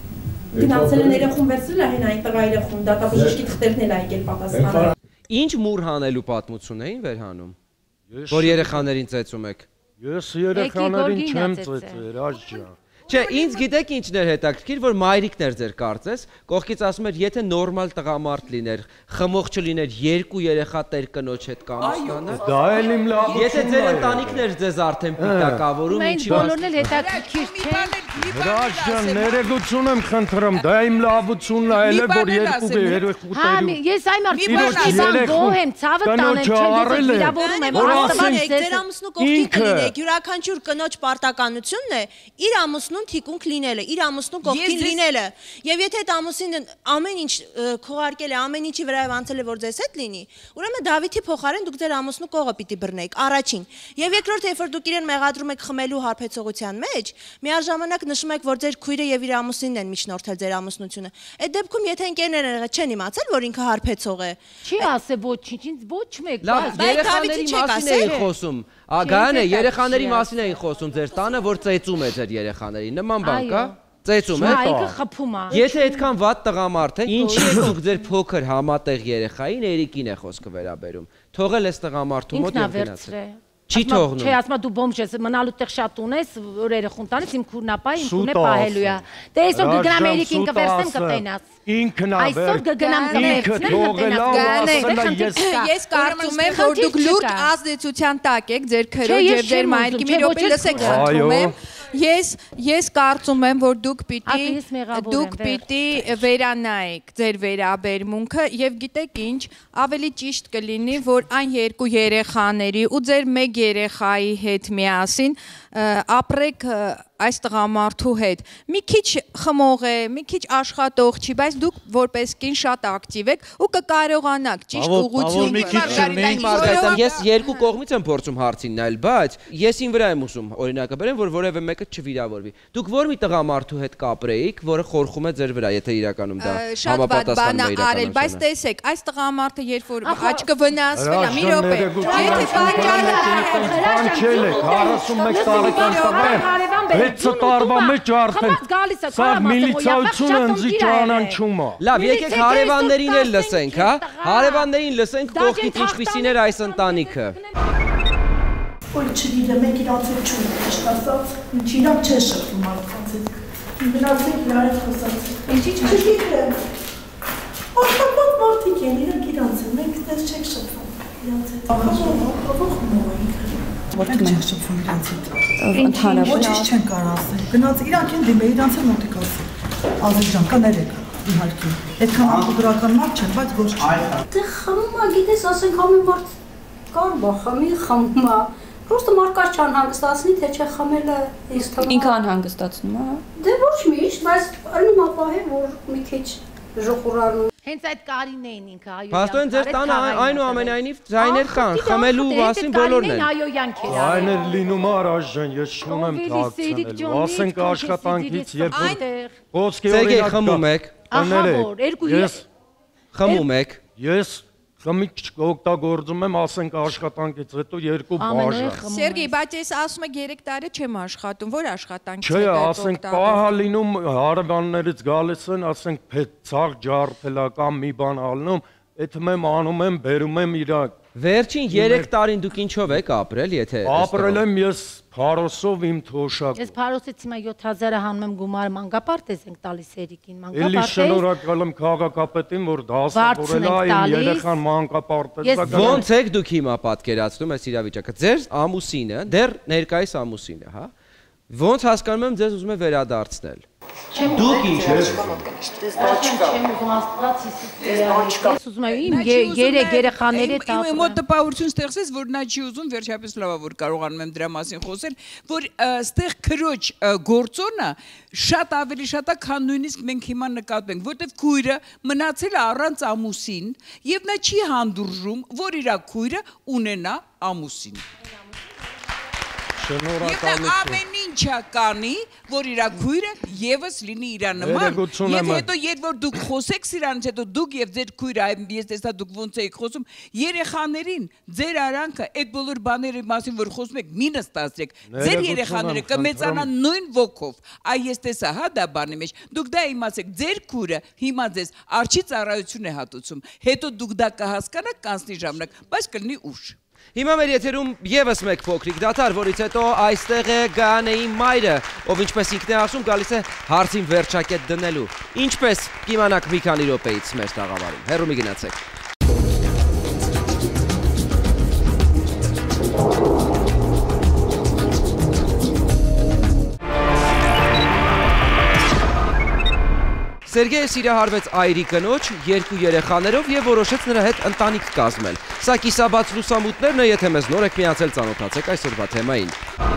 Գնացել են երեխուն վերցրել է հեն այն տղա երեխուն, դատաբժշկի թղթերն էլ այգել պատասխանել։ Ինչ մուր հանելու պատմություն էին վերհանում, որ երեխաներին ծեծում եք։ Ես երեխաներին չեմ ծեծել, աշ ջան։ Չէ, ինձ գիտեք ինչն էր հետաքրքիր, որ մայրիկն էր ձեր կարծես, կողքից ասում էր, եթե նորմալ տղամարդ լիներ, խմող չլիներ, երկու երեխա տեր կնոջ հետ կամուսնանա։ Դա էլ իմ լավությունն է։ Եթե ձեր ընտանիքն էր ձեզ արդեն պիտակավորում, ինչի՞ բոլորն էլ հետաքրքիր չէ։ Հրաշքան, ներեգություն եմ խնդրում, դա իմ լավությունն է, էլ որ երկու երեխու Հա, ես այն մարդիկ գոհ եմ, ցավը տանեմ, չեմ դες վիրավորում եմ, աստված ձեր ամուսնու կողքին կլինեք, յուրաքանչյուր կնոջ պարտականությունն է իր ամուսնուն թիկունք լինելը, իր ամուսնու կողքին լինելը։ Եվ եթե այդ ամուսինը ամեն ինչ քողարկել է, ամեն ինչի վրայով անցել է, որ ձեզ հետ լինի, ուրեմն Դավիթի փոխարեն դուք ձեր ամուսնու կողը պիտի բռնեիք, առաջին։ Եվ երկրորդ, երբ որ դուք իրեն մեղադրում եք խմելու հարբեցողության մեջ, միաժամանակ նշում եք, որ ձեր քույրը եւ իր ամուսինն են միջնորդել ձեր ամուսնությունը։ Այդ դեպքում եթե ընկերները չեն իմացել, որ ինքը հարբեցող է։ Չի ասե ոչինչ, ինձ ոչ մեկ։ Լավ, երեխաների մասին էին խոսում։ Ագանը երեխաների մասին էին խոսում ձեր տանը, որ ծեծում է ձեր երեխաներին։ Նման բան կա։ Ծեծում է։ Այգը խփում է։ Եթե այդքան վատ տղամարդ եք, ինչի եք դուք ձեր փոքր համատեղ երեխային Էրիկին է խոսքը վերաբերում։ Թողել ես տղամարդու մոտ եւ գնացել։ Չի թողնում։ Չէ, ասма դու բոմժ ես, մնալու տեղ շատ ունես, որ երեխուն տանես, իմ քուրնապայի, իմ քուրն է պահելու է։ Դե այսօր կգնամ Էրիկին կվերցնեմ կտենաս։ Ինքն է վեր։ Այսօր կգնամ կվերցնեմ կտենաս։ Ես կարծում եմ, որ դուք լուրջ ազդեցության տակ եք ձեր քրոջ եւ ձեր մայրիկի։ Մի րոպե լսեք, խնդրում եմ։ Ես ես կարծում եմ, որ դուք պիտի դուք պիտի վերանայեք ձեր վերաբերմունքը եւ գիտեք ինչ, ավելի ճիշտ կլինի, որ այն երկու երեխաների ու ձեր մեկ երեխայի հետ միասին ապրեք այս տղամարդու հետ։ Մի քիչ խմող է, մի քիչ աշխատող չի, բայց դուք որպես կին շատ ակտիվ եք ու կկարողանաք ճիշտ ուղղություն։ Ես երկու կողմից եմ փորձում հարցին նայել, բայց ես ին վրա եմ ուսում օրինակը բերեմ, որ որևէ մեկը չվիրավորվի։ Դուք ո՞ր մի տղամարդու հետ կապրեիք, որը խորխում է ձեր վրա, եթե իրականում դա համապատասխանում է իրականությանը։ Բայց տեսեք, այս տղամարդը երբ որ աչքը վնասվել է, մի րոպե, եթե բանջարը քառասուն մեկ տարեկան տղա Հեցը տարվա մեջ արդեն սա միլիցայությունը ընձի ճանաչում է։ Լավ, եկեք հարևաններին էլ լսենք, հա։ Հարևաններին լսենք կողքից ինչպիսին էր այս ընտանիքը։ Որ չգիտեմ, մենք իրանց հետ չունենք, ճիշտ ասած, ինչ իրանք չեն շփվում մարդկանց հետ։ Նրանց հետ իրար հետ խոսած։ Ինչի՞ չգիտեմ։ Ախտապատ մարդիկ են, իրանք իրանց են, մենք դες չենք շփվում իրանց հետ։ Ախտապատ Որտեղ մենք շփվում իրանց հետ։ Ընդհանրապես ոչինչ չեն կարող ասել։ Գնաց իրանք են դիմել, իրանց են մոտիկ ասել։ Ազատ ջան, կներեք, իհարկե։ Այդքան անդրական մարդ չեն, բայց ոչ չէ։ Դե խմում է, գիտես, ասենք ամեն մարդ կար բա, խմի, խմում է։ Պրոստը մարդկա չանհանգստացնի, թե չէ խմելը ինձ թվում է։ Ինքը անհանգստացնում է։ Դե ոչ միշտ, բայց ըրնում ապահե, որ մի քիչ ժողուրանում։ Հենց այդ կարին էին ինքը հայոյանք։ Փաստորեն ձեր տանը այնուամենայնիվ ձայներ կան, խմելու մասին բոլորն են։ Այն էր լինում առաջ ջան, ես չունեմ թաքցնելու։ Ասենք աշխատանքից երբ որ խոսքի օրինակ խմում եք։ Ես խմում եք։ Ես Խմիչ օգտագործում եմ, ասենք աշխատանքից հետո երկու բաժան։ Սերգեյ, բայց ես ասում եմ երեք տարի չեմ աշխատում, որ աշխատանքից հետո։ Չէ, ասենք պահա լինում հարևաններից գալիս են, ասենք փեցաղ ջարդելական մի բան ալնում, այդ մեմ անում եմ, բերում եմ իրակ։ Վերջին երեք տարին դուք ինչով եք ապրել, եթե ապրել եմ ես Փարոսով իմ թոշակով։ Ես Փարոսից հիմա յոթ հազարը հանում եմ գումար մանկապարտեզ ենք տալիս Էրիկին, մանկապարտեզ։ Էլի շնորհակալ եմ քաղաքապետին, որ դասավորել է իմ երեխան մանկապարտեզ։ Ոնց եք դուք հիմա պատկերացնում այս իրավիճակը։ Ձեր ամուսինը, դեռ ներկայիս ամուսինը, հա։ Ոնց հասկանում եմ ձեզ ուզում է վերադարձնել։ Դուք ինչ եք։ Չեմ ուզում աստված Ես ուզում եմ իմ երեք երեխաների հետ ապրել։ Իմ մոտ տպավորություն ստեղծեց, որ նա չի ուզում, վերջապես լավ է, որ կարողանում եմ դրա մասին խոսել, որ ստեղ քրոջ գործոնը շատ ավելի շատ է, քան նույնիսկ մենք հիմա նկատում ենք, որտեվ քույրը մնացել է առանց ամուսին, եւ նա չի հանդուրժում, որ իր քույրը ունենա ամուսին։ Եթե ամեն ինչը կանի, որ իր քույրը եւս լինի իր նման, եւ հետո երբ որ դուք խոսեք սրանից, հետո դուք եւ ձեր քույրը, ես տեսա դուք ոնց եք խոսում, երեխաներին ձեր արանքը այդ բոլոր բաների մասին որ խոսում եք, մի նստացրեք, ձեր երեխաները կմեծանան նույն ոգով, այ ես տեսա հա դա բանի մեջ, դուք դա իմացեք, ձեր քույրը հիմա ձեզ արջի ծառայություն է հատուցում, հետո դուք դա կհասկանաք կանցնի ժամանակ, բայց կլինի ուշ։ Հիմա մեր եթերում եւս մեկ փոքրիկ դաթար, որից հետո այստեղ է Գայանեի մայրը, ով ինչպես ինքն է ասում, գալիս է հարցին վերջակետ դնելու։ Ինչպես կիմանաք մի քանի րոպեից մեր տաղավարում։ Հեռու մի գնացեք։ Սերգեյը սիրահարվեց այրի կնոջ, երկու երեխաներով և որոշեց նրա հետ ընտանիք կազմել։ Սա կիսաբաց լուսամուտներն է, եթե մեզ նոր եք միացել, ծանոթացեք այսօրվա թեմային։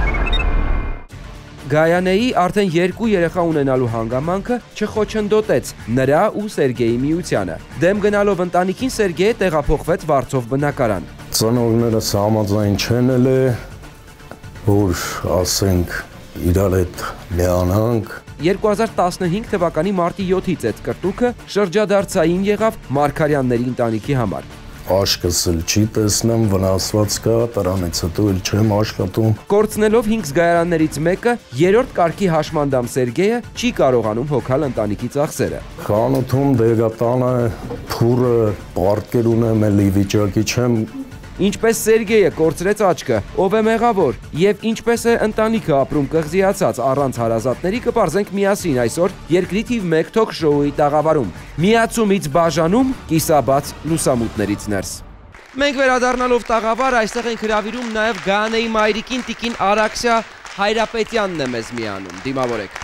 Գայանեի արդեն երկու երեխա ունենալու հանգամանքը չխոչընդոտեց նրա ու Սերգեյի միությանը։ Դեմ գնալով ընտանիքին Սերգեյը տեղափոխվեց Վարչով բնակարան։ Ծնողներս համաձայն չեն էլ է, որ ասենք իրար հետ միանանք։ երկու հազար տասնհինգ թվականի մարտի յոթից այդ կրտուքը շրջադարձային եղավ Մարգարյանների ընտանիքի համար։ Աշկս էլ չի տեսնեմ, վնասված կա, դրանից հետո էլ չեմ աշխատում։ Կորցնելով հինգ զգայարաններից մեկը, երրորդ կարգի հաշմանդամ Սերգեյը չի կարողանում հոգալ ընտանիքի ծախսերը։ Խանութում դեղատանը թուրը պարտքեր ունեմ, էլի վիճակի չեմ։ Ինչպես Սերգեյը կորցրեց աչքը, ով է մեղավոր եւ ինչպես է ընտանիքը ապրում կղզիացած առանց հարազատների կպարզենք միասին այսօր երկրի թիվ մեկ թոք շոուի տաղավարում։ Միացումից բաժանում, կիսաբաց լուսամուտներից ներս։ Մենք վերադառնալով տաղավար այստեղ ենք հրավիրում նաեւ Գայանեի մայրիկին տիկին Արաքսիա Հայրապետյանն է մեզ միանում։ Դիմավորեք։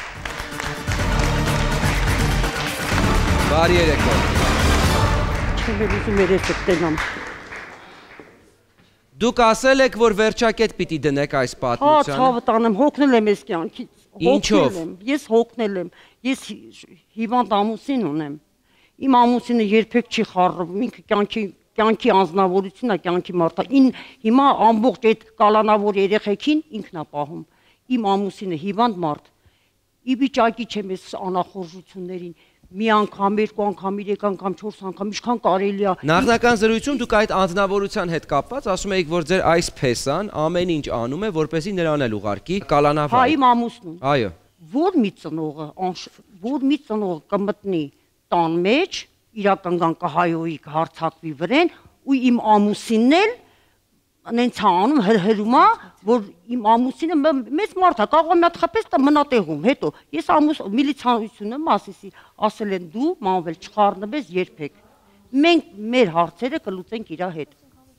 Բարի երեկո։ Չեմ ուզում երես տենամ։ Դուք ասել եք, որ վերջակետ պիտի դնեք այս պատմությանը։ Հա, ցավը տանեմ, հոգնել եմ ես կյանքից։ Ինչով։ Ես հոգնել եմ։ Ես հիվանդ ամուսին ունեմ։ Իմ ամուսինը երբեք չի խառնվում, ինքը կյանքի կյանքի անձնավորությունն է, կյանքի մարդը։ Ին հիմա ամբողջ այդ կալանավոր երեխեքին ինքն է պահում։ Իմ ամուսինը հիվանդ մարդ։ Ի վիճակի չեմ ես անախորժություններին։ Մի անգամ, երկու անգամ, երեք անգամ, չորս անգամ, ինչքան կարելի է։ Նախնական զրույցում դուք այդ անձնավորության հետ կապված ասում եք, որ ձեր այս փեսան ամեն ինչ անում է, որպեսզի նրան էլ ուղարկի կալանավար։ Հա, իմ ամուսնուն։ Այո։ Որ մի ծնողը, որ մի ծնողը կմտնի տան մեջ, իր կնգան կհայոյի կհարցակվի վրեն, ու իմ ամուսինն էլ նենց անում հրհրումա, որ իմ ամուսինը մեծ մարդ է, կարող է մի հատ խփես տա մնա տեղում, հետո ես ամուս միլիցիայությունը մասիսի ասել են դու մանվել չխառնվես երբեք։ Մենք մեր հարցերը կլուծենք իր հետ։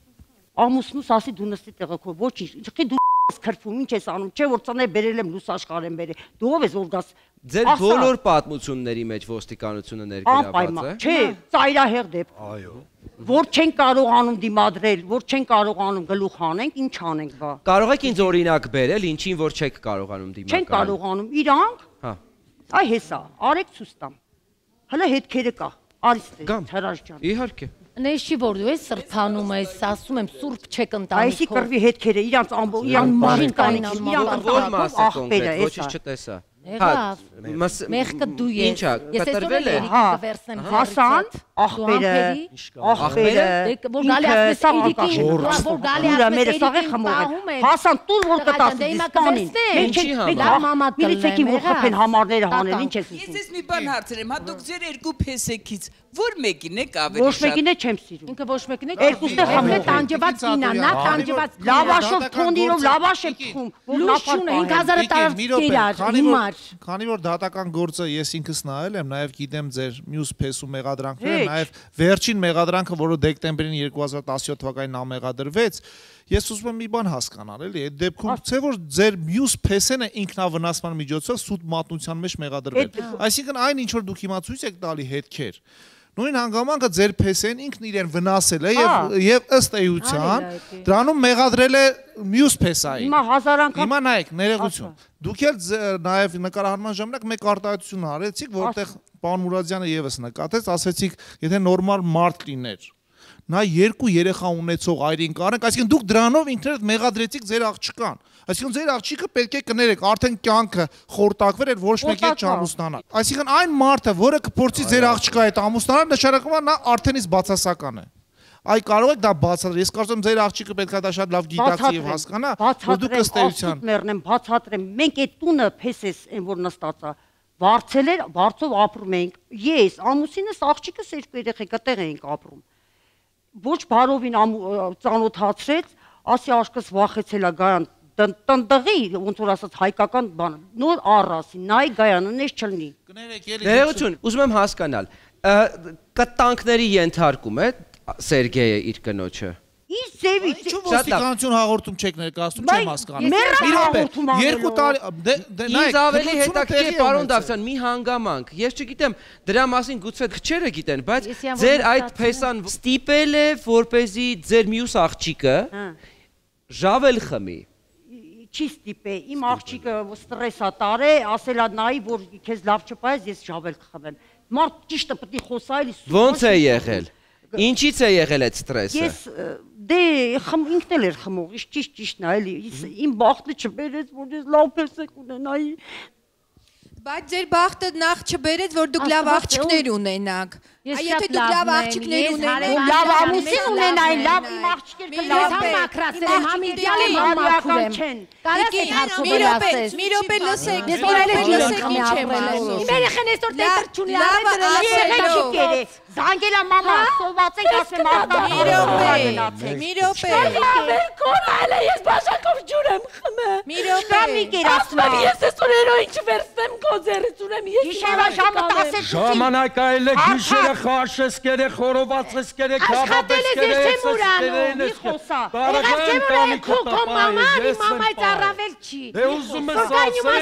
Ամուսնուս ասի դու նստի տեղը քո, ոչինչ, ինչի դու քրփում, ինչ ես անում, չէ որ ծնե բերել եմ լույս աշխարհ եմ բերել։ Դու ով ես որ գաս։ Ձեր բոլոր պատմությունների մեջ ոստիկանությունը ներգրաված է։ Չէ, ծայրահեղ դեպք։ Այո։ Որ չեն կարողանում դիմադրել, որ չեն կարողանում գլուխ հանենք, ինչ անենք բա։ Կարող եք ինձ օրինակ բերել, ինչին որ չեք կարողանում դիմակայել։ Չեն կարողանում, իրանք։ Հա։ Այ հեսա, արեք ցույց տամ։ Հələ հետքերը կա։ Արիստե, Հրաշ ջան։ Իհարկե։ Նեշի որ դու ես սրբանում ես, ասում եմ սուրբ չեք ընտանիքով։ Այսի կրվի հետքերը, իրանց ամբողջ իրան մարին տանիքի, իրանք որ մասը կոնկրետ, ոչինչ չտեսա։ Եղավ։ Մեղքը դու ես։ Ինչա, կտրվել է։ Հա, Հասան, աղբերը, աղբերը, որ գալի ասես իրիկին, որ գալի ասես իրիկին պահում է։ Հասան, տուր որ կտաս դիստանին։ Ինչի համար։ Միլիցեքի որ խփեն համարները հանել, ինչ ես ուզում։ Ես ես մի բան հարցրեմ, հա դուք ձեր երկու փեսեքից որ մեկին եք ավելի շատ։ Ոչ մեկին է չեմ սիրում։ Ինքը ոչ մեկին է։ Երկուսն է խմում։ Տանջված կինա, նա տանջված կինա։ Լավաշով թոնդիրով լավաշ է թխում։ Լուշունը հինգ հազար տարավ իրար հիմար։ Քանի որ դատական գործը ես ինքս նայել եմ, նաև գիտեմ ձեր մյուս փեսու մեղադրանքները, նաև վերջին մեղադրանքը, որը դեկտեմբերին երկու հազար տասնյոթ թվականին ամեղադրվեց, ես ուզում եմ մի բան հասկանալ, էլի, այդ դեպքում չէ որ ձեր մյուս փեսենը ինքնավնասման միջոցով սուտ մատնության մեջ մեղադրվել։ Այսինքն այն ինչ որ դուք հիմա ցույց եք տալի հետքեր, նույն հանգամանքը ձեր փեսեն ինքն իրեն վնասել է եւ եւ ըստ էության դրանում մեղադրել է մյուս փեսային։ Հիմա հազար անգամ Հիմա նայեք, ներողություն։ Դուք էլ նաեւ նկարահանման ժամանակ մեկ արտահայտություն արեցիք, որտեղ պարոն Մուրադյանը եւս նկատեց, ասեցիք, եթե նորմալ մարդ լիներ, նա երկու երեխա ունեցող այրին կանենք, այսինքն դուք դրանով ինքներդ մեղադրեցիք ձեր աղջկան։ Այսինքն ձեր աղջիկը պետք է կներեք, արդեն կյանքը խորտակվել էր, ոչ մեկ հետ չամուսնանալ։ Այսինքն այն մարդը, որը կփորձի ձեր աղջկա հետ ամուսնանալ, նշանակում է նա արդենից բացասական է։ Այ կարող եք դա բացատրել։ Ես կարծում եմ ձեր աղջիկը պետք է դա շատ լավ գիտակցի եւ հասկանա, որ դուք ըստ էության մեռնեմ, բացատրեմ։ Մենք այդ տունը փեսես այն որ նստած է, վարձել էր, վարձով ապրում ենք։ Ես, ամուսինս, աղջիկս երկու երեխեք այդտեղ ենք ապրում։ Ոչ բարովին ծանոթացրեց, ասի աշկս վախեցել է Գայան տնտղի, ոնց որ ասած հայկական բան, նոր առասի, նայ Գայանը նես չլնի։ Ներողություն, ուզում եմ հասկանալ, կտանքների ենթարկում է Սերգեյը իր կնոջը։ Իր ձևի, ինչու ոստիկանություն հաղորդում չեք ներկայացնում, չեմ հասկանում։ Երկու տարի, ինձ ավելի հետաքրքիր է պարոն Դավթյան, մի հանգամանք։ Ես չգիտեմ, դրա մասին գուցե քչերը գիտեն, բայց ձեր այդ փեսան ստիպել է, որպեսզի ձեր մյուս աղջիկը ժավել խմի։ Չի ստիպե, իմ աղջիկը ստրեսա տարե, ասելա նայի, որ քեզ լավ չպայես, ես ժավել կխմեմ։ Մարդ ճիշտը պետք է խոսա, էլի։ Ոնց է եղել։ Ինչից է եղել այդ ստրեսը։ Ես դե ինքն էլ էր խմող, իշ ճիշտ ճիշտն է, էլի։ Իմ բախտը չբերեց, որ ես լավ փեսակ ունենայի։ Բայց ձեր բախտը նախ չբերեց, որ դուք լավ աղջիկներ ունենաք։ Այ եթե դուք լավ աղջիկներ ունենաք, լավ ամուսին ունենային, լավ իմ աղջիկները լավ համակրացել, համիդյալ եմ համակուրեմ չեն։ Կարես եք հարցովել ասես։ Մի րոպե լսեք, ես որել լսեք ինչ եմ ասում։ Իմ երեխեն այսօր տեքստր չունի, արել Զանգելա մամա, սոված եք ասեմ արտա։ Մի րոպե, մի րոպե։ Կորայել է, ես բաշակով ջուր եմ խմե։ Մի րոպե։ Մի կերասմա։ Ես այսօր հերոին չվերցնեմ կոձերից ունեմ, ես Գիշեվա ժամը տասը Ժամանակ այլ է գիշերը խաշես կերը, խորովածես կերը, քաբաբես կերը, ես չեմ ուրանում, մի խոսա։ Եղավ չեմ ուրանում, քո մաման, իմ մամայց առավել չի։ Դե ուզում ես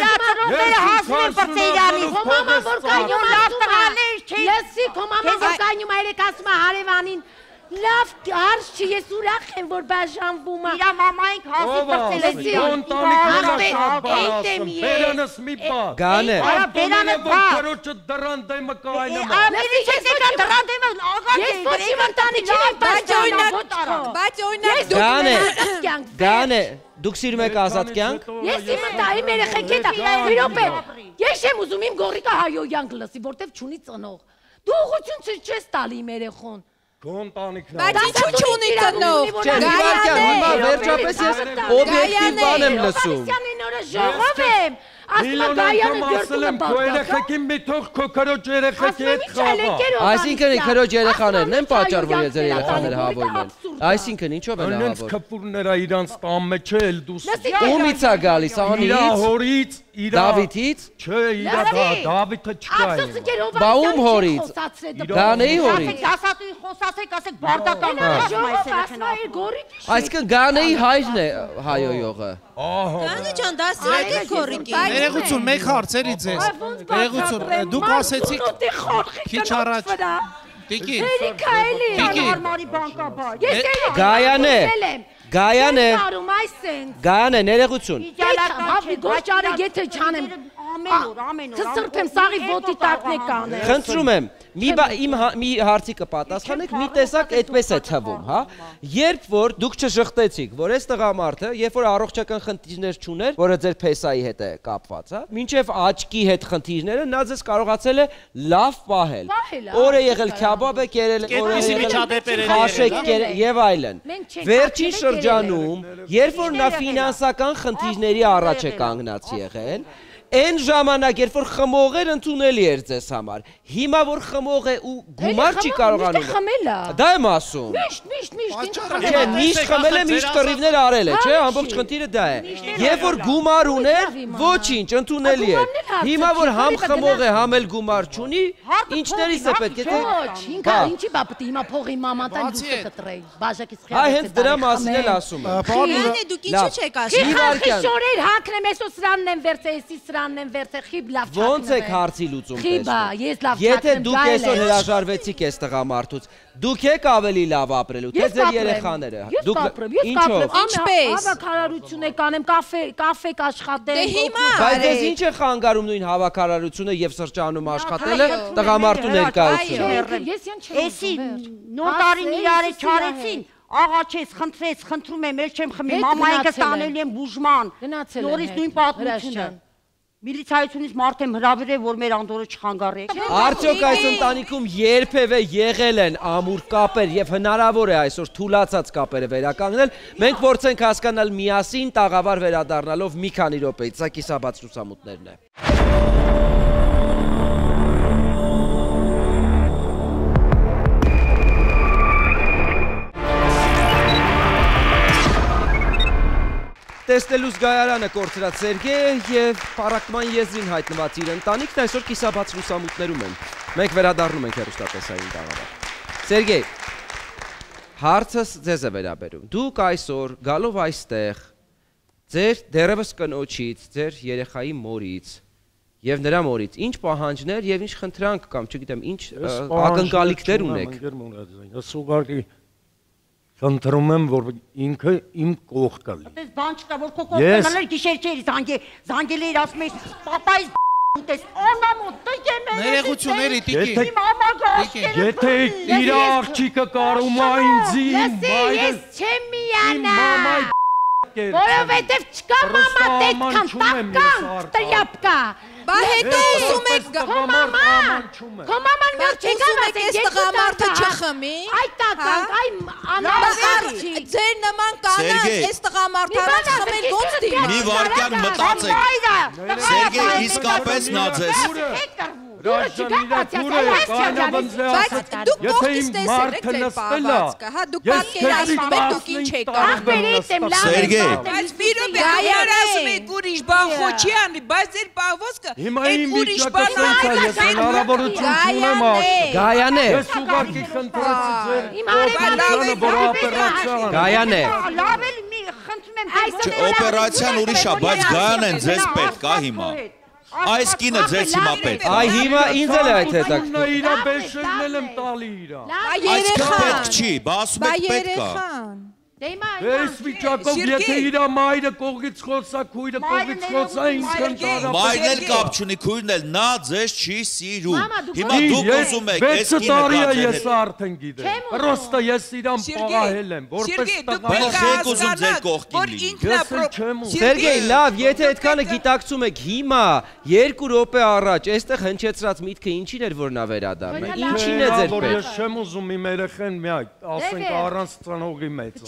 ասել, քո մաման Կանյում այրեք ասում է հարևանին, լավ հարց չի, ես ուրախ եմ, որ բաժանվում է։ Իրա մամայինք հասի պրծել է Ոն տանիքն է շատ բարասում, բերանս մի բա։ Գան է։ Բերանը բա։ Կերոչը դրան դեմը կայնը մա։ Ամենի չեք եկան դրան դեմը աղաք է։ Ես ոչ իմ ընտանիքին եմ բաժանում, բայց օրինակ դուք Գան է, Գան է, դուք սիրում եք ազատ կյանք։ Ես իմ ընտանիքին երեխեք հետ մի րոպե, ես եմ ուզում իմ գողիկը հայոյանք լսի, որտեվ չունի ծնող։ Դու ուղղություն չես տալի իմ երեխուն։ Կոնտանիքն է։ Բայց ինչու չունի ծնող։ Ջերմակյան, հիմա վերջապես ես օբյեկտիվ բան եմ լսում։ Գայանեն օրը ժողով եմ։ Ասում եմ Գայանը դերտում եմ քո երեխեքին մի թող քո քրոջ երեխեքի հետ խաղա։ Այսինքն քրոջ երեխաներն են պատճառ, որ ձեր երեխաները հավոյն են։ Այսինքն ինչով են հավոյն։ Անց քփուրները իրանց տան մեջ էլ դուս։ Ումից է գալիս, անից։ Իրա հորից, իրա Դավիթից։ Չէ, իրա Դավիթը չկա։ Բա ում հորից։ Գանեի հորից։ Ասածուի խոսացեք, ասեք բարդական Այսինքն Գանեի հայրն է հայոյողը։ Գանը ջան, դա սիրելի քորիկի։ Ներողություն, մեկ հարց էլի ձեզ։ Ներողություն, դուք ասեցիք քիչ առաջ։ Տիկի։ Երիկա էլի։ Նորմալի բանկաբար։ Ես էլի Գայան է։ Գայան է։ Գայան է, ներողություն։ Հավի գոճարը եթե չանեմ ամեն օր, ամեն օր։ Սրբեմ սաղի ոտի տակն է կանեմ։ Խնդրում եմ, մի իմ մի հարցի կպատասխանեք, մի տեսակ այդպես է թվում, հա։ Երբ որ դուք չժխտեցիք, որ այս տղամարդը, երբ որ առողջական խնդիրներ չուներ, որը ձեր փեսայի հետ է կապված, հա, մինչև աչքի հետ խնդիրները նա ձեզ կարողացել է լավ պահել։ Օրը եղել քյաբաբ է կերել, օրը եղել խաշեք եւ այլն։ Վերջին շրջանում, երբ որ նա ֆինանսական խնդիրների առաջ է կանգնած եղել, Այն ժամանակ, երբ որ խմող էր ընդունելի էր ձեզ համար, հիմա որ խմող է ու գումար չի կարողանում։ Դա եմ ասում։ Միշտ, միշտ, միշտ։ Չէ, միշտ խմել է, միշտ կռիվներ արել է, չէ, ամբողջ խնդիրը դա է։ Երբ որ գումար ուներ, ոչինչ, ընդունելի էր։ Հիմա որ համ խմող է, համ էլ գումար չունի, ինչներից է պետք է։ Ոչ, ինքա ինչի բա պետք է հիմա փողի մաման լույսը կտրեի, բաժակից խիա։ Այ հենց դրա մասին էլ ասում եմ։ Քիանը դուք ինչու չեք ասում։ Խիղ շորեր հակնեմ, այսօր սրանն եմ վերցել, էսի սրանն եմ վերցել, խիբ լավ չակնեմ։ Ոնց եք հարցի լուծում տեսնում։ Խիբա, ես լավ չակնեմ։ Եթե դուք այսօր հրաժարվեցիք այս տղամարդուց, դուք եք ավելի լավ ապրելու, թե ձեր երեխաները։ Դուք ինչով։ Ինչպես։ Հավաքարարություն եք անեմ, կաֆե, կաֆե կաշխատեմ։ Դե հիմա։ Բայց դες ինչ է խանգարում նույն հավաքարարությունը եւ սրճանում աշխատելը տղամարդու ներկայությունը։ Էսի նոր տարին իրար չարեցին, աղաչեց, խնդրեց, խնդրում եմ, ել չեմ խմի, մամայինքս տանել եմ բուժման։ Նորից նույն պատմությունը։ Միլիցայությունից մարդ եմ հրավիրել, որ մեր անդորը չխանգարեք։ Արդյոք այս ընտանիքում երբևէ եղել են ամուր կապեր եւ հնարավոր է այսօր թուլացած կապերը վերականգնել։ Մենք փորձենք հասկանալ միասին տաղավար վերադառնալով մի քանի րոպեից, սա կիսաբաց լուսամուտներն է։ Տեսնելուց գայարանը կորցրած Սերգեյը և պառակտման եզրին հայտնված իր ընտանիքն այսօր կիսաբաց լուսամուտներում են։ Մենք վերադառնում ենք հեռուստատեսային տաղավար։ Սերգեյ, հարցս ձեզ է վերաբերում։ Դուք այսօր գալով այստեղ ձեր դեռևս կնոջից, ձեր երեխայի մորից և նրա մորից ինչ պահանջներ և ինչ խնդրանք կամ չգիտեմ ինչ ակնկալիքներ ունեք։ Խնդրում եմ, որ ինքը իմ կողքը լինի։ Այդպես բան չկա, որ քո կողքը մնալ գիշեր չէր զանգել էր ասում ես պապայիս ուտես անամոտ դեմ եմ։ Ներողություն էլի տիկի։ Իմ ամագա։ Եթե իր աղջիկը կարում է ինձին, մայրը ես չեմ միանա։ Որովհետև չկա մամա դետքան տակկա, տրյապկա։ Բա հետո ուզում եք Քո մաման, քո մաման մեր չեկավ ասել ես տղամարդը չխմի։ Այ տականք, այ անարդի։ Ձեր նման կանանց ես տղամարդը չխմել ոնց դիմա։ Մի վարքյան մտածեք։ Սերգեյ, իսկապես նա ձեզ։ Բայց դուք կողքից տեսել եք ձեր պահվածքը, հա դուք պատկերացնում եք դուք ինչ եք անում։ Սերգեյ, բայց մի րոպե գայար ասում եք ուրիշ բան խոչի անի, բայց ձեր պահվածքը այդ ուրիշ բան ես հնարավորություն չունեմ ասել։ Գայանե։ Ես ուղղակի խնդրեցի ձեր օպերացիա։ Գայանե։ Լավ էլ մի խնդրում եմ օպերացիան ուրիշ է, բայց Գայանեն ձեզ պետք է հիմա։ Այս կինը ձեզ հիմա պետք է։ Այ հիմա ինձ էլ է այդ հետաքրքիր։ Նա իրա բեշերն եմ տալի իրա։ Այսքան պետք չի, բա ասում եք պետք է։ Այս վիճակով եթե իրա մայրը կողից խոսա, քույրը կողից խոսա, ինքն տարա։ Մայրն էլ կապ չունի, քույրն էլ, նա ձեզ չի սիրում։ Հիմա դուք ուզում եք, այս վեց կինը տարի է կա ես արդեն գիտեմ։ Պրոստը ես իրան պաղահել եմ, որպես տղա։ Մենք չենք ուզում ձեր կողքին լինի։ Սերգեյ, լավ, եթե այդքանը գիտակցում եք հիմա, երկու րոպե առաջ, այստեղ հնչեցրած միտքը ինչին էր, որ նա վերադառնա։ Ինչին է ձեր պետք։ Ես չեմ ուզում իմ երեխեն մի այդ, ասենք առանց ծնողի մեծ։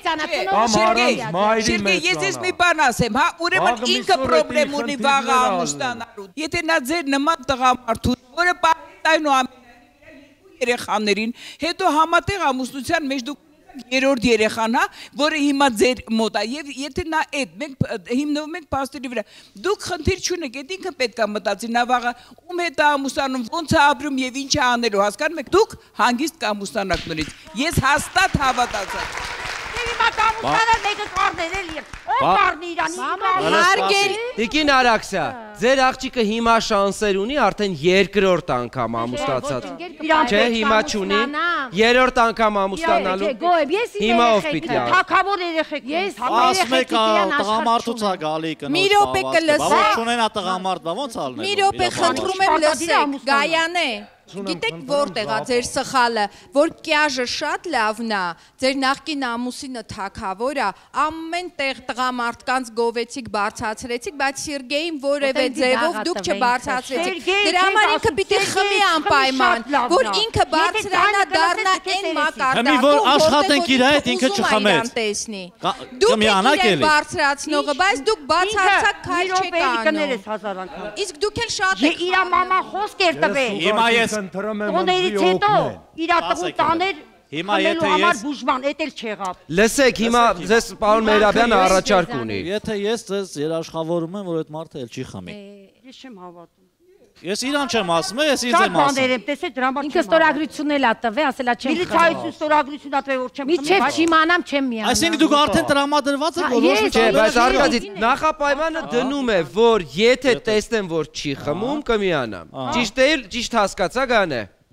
Սերգեյ, ես ես մի բան ասեմ, հա, ուրեմն ինքը պրոբլեմ ունի վաղը ամուսնանալու։ Եթե նա ձեր նման տղամարդու, որը պայմանային ու երկու երեխաներին, հետո համատեղ ամուսնության մեջ դուք երրորդ երեխան, հա, որը հիմա ձեր մոտ է, եւ եթե նա այդ մենք հիմնվում ենք փաստերի վրա, դուք խնդիր չունեք, այդ ինքը պետք է մտածի, նա վաղը ում հետ է ամուսանում, ոնց է ապրում եւ ինչ է անելու, հասկանում եք, դուք հանգիստ կամուսնանաք նորից։ Ես հաստատ հավատացա։ Հիմա կամուսնանը մեկը կառներ էլի։ Ո՞վ կառնի իրան։ Հարգելի Տիկին Արաքսյա, ձեր աղջիկը հիմա շանսեր ունի արդեն երկրորդ անգամ ամուսնացած։ Չէ, հիմա չունի։ Երրորդ անգամ ամուսնանալու։ Հիմա ով պիտի ա։ Թակավոր երեխեք։ Ես ասում եք տղամարդուց է գալի կնոջ։ Մի րոպե կլսեք։ Բա ոնց ունենա տղամարդ, բա ոնց ալնելու։ Մի րոպե խնդրում եմ լսեք, Գայանե։ Գիտեք որտեղ է ձեր սխալը, որ կյաժը շատ լավն է, ձեր նախկին ամուսինը թակավոր է, ամեն տեղ տղամարդկանց գովեցիք, բարձրացրեցիք, բայց Սերգեյին որևէ ձևով դուք չբարձրացրեցիք։ Դրա համար ինքը պիտի խմի անպայման, որ ինքը բարձրանա դառնա այն մակարդակում, աշխատենք իր հետ ինքը չխմեց։ Դուք եք բարձրացնողը, բայց դուք բացարձակ քայլ չեք անում։ Իսկ դուք էլ շատ եք։ Իր մամա խոսք էր տվել։ Հիմա ես Տոներից հետո իրա տղու տաներ Հիմա եթե ես բուժման, էդ էլ չեղավ։ Լսեք, հիմա ձեզ պարոն Մեհրաբյանը առաջարկ ունի։ Եթե ես ձեզ երաշխավորում եմ, որ այդ մարդը էլ չի խմի։ Ես չեմ հավատում։ Ես իրան չեմ ասում, ես ինձ եմ ասում։ Բաներ եմ տեսել, դրա համար ինքը ստորագրությունն էլ ա տվել, ասելա չեմ խմի։ Միլիցայություն ստորագրություն ա տվել, որ չեմ խմի։ Միչև չիմանամ, չեմ միանա։ Այսինքն դուք արդեն տրամադրված եք որոշ Չէ, բայց արկադի նախապայմանը դնում է, որ եթե տեսնեմ, որ չի խմում, կմիանամ։ Ճիշտ է, ճիշտ հասկացա Գայանե։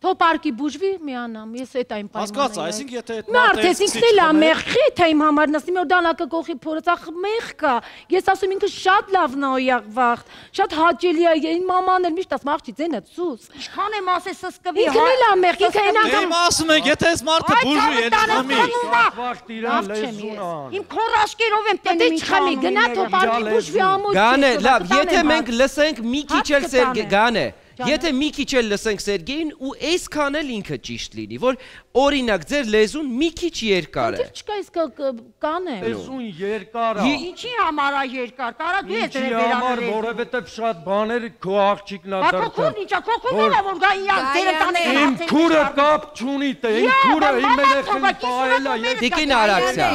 Թո պարկի բուժվի միանամ, ես այդ այն պայմանն եմ։ Հասկաց, այսինքն եթե այդ մարդը ինքն էլ է մեղքի, թե իմ համար նստի, որ դանակը կողի փորը, ախ մեղ կա։ Ես ասում ինքը շատ լավն է օյաղվախտ, շատ հաճելի է, իմ մաման էլ միշտ ասում աղջի ձենը ցուս։ Ինչքան եմ ասես սսկվի։ Ինքն էլ է մեղ, ինքը այն անգամ։ Դե ասում եք, եթե այս մարդը բուժվի, էլ խմի։ Վաղ տիրան լեզուն։ Իմ քորաշկերով եմ տենում ինչ խմի, գնա թո պարկի բուժվի ամոթ։ Գանե, լավ, եթե մենք լսենք մի քիչ էլ Սերգեյ, Գանե, եթե մի քիչ էլ լսենք Սերգեյին ու այսքան էլ ինքը ճիշտ լինի, որ օրինակ ձեր լեզուն մի քիչ երկար է։ Չկա իսկ կան է։ Լեզուն երկար է։ Ինչի համար է երկար։ Կարա դու ես դրել վերաբերել։ Որովհետև շատ բաներ քո աղջիկն է դարձել։ Քո ինչա, քո քո որ գա իրանք դերը տանել։ Իմ քուրը կապ չունի դե, իմ քուրը իմ երեխին պահել է։ Տիկին Արաքսյա։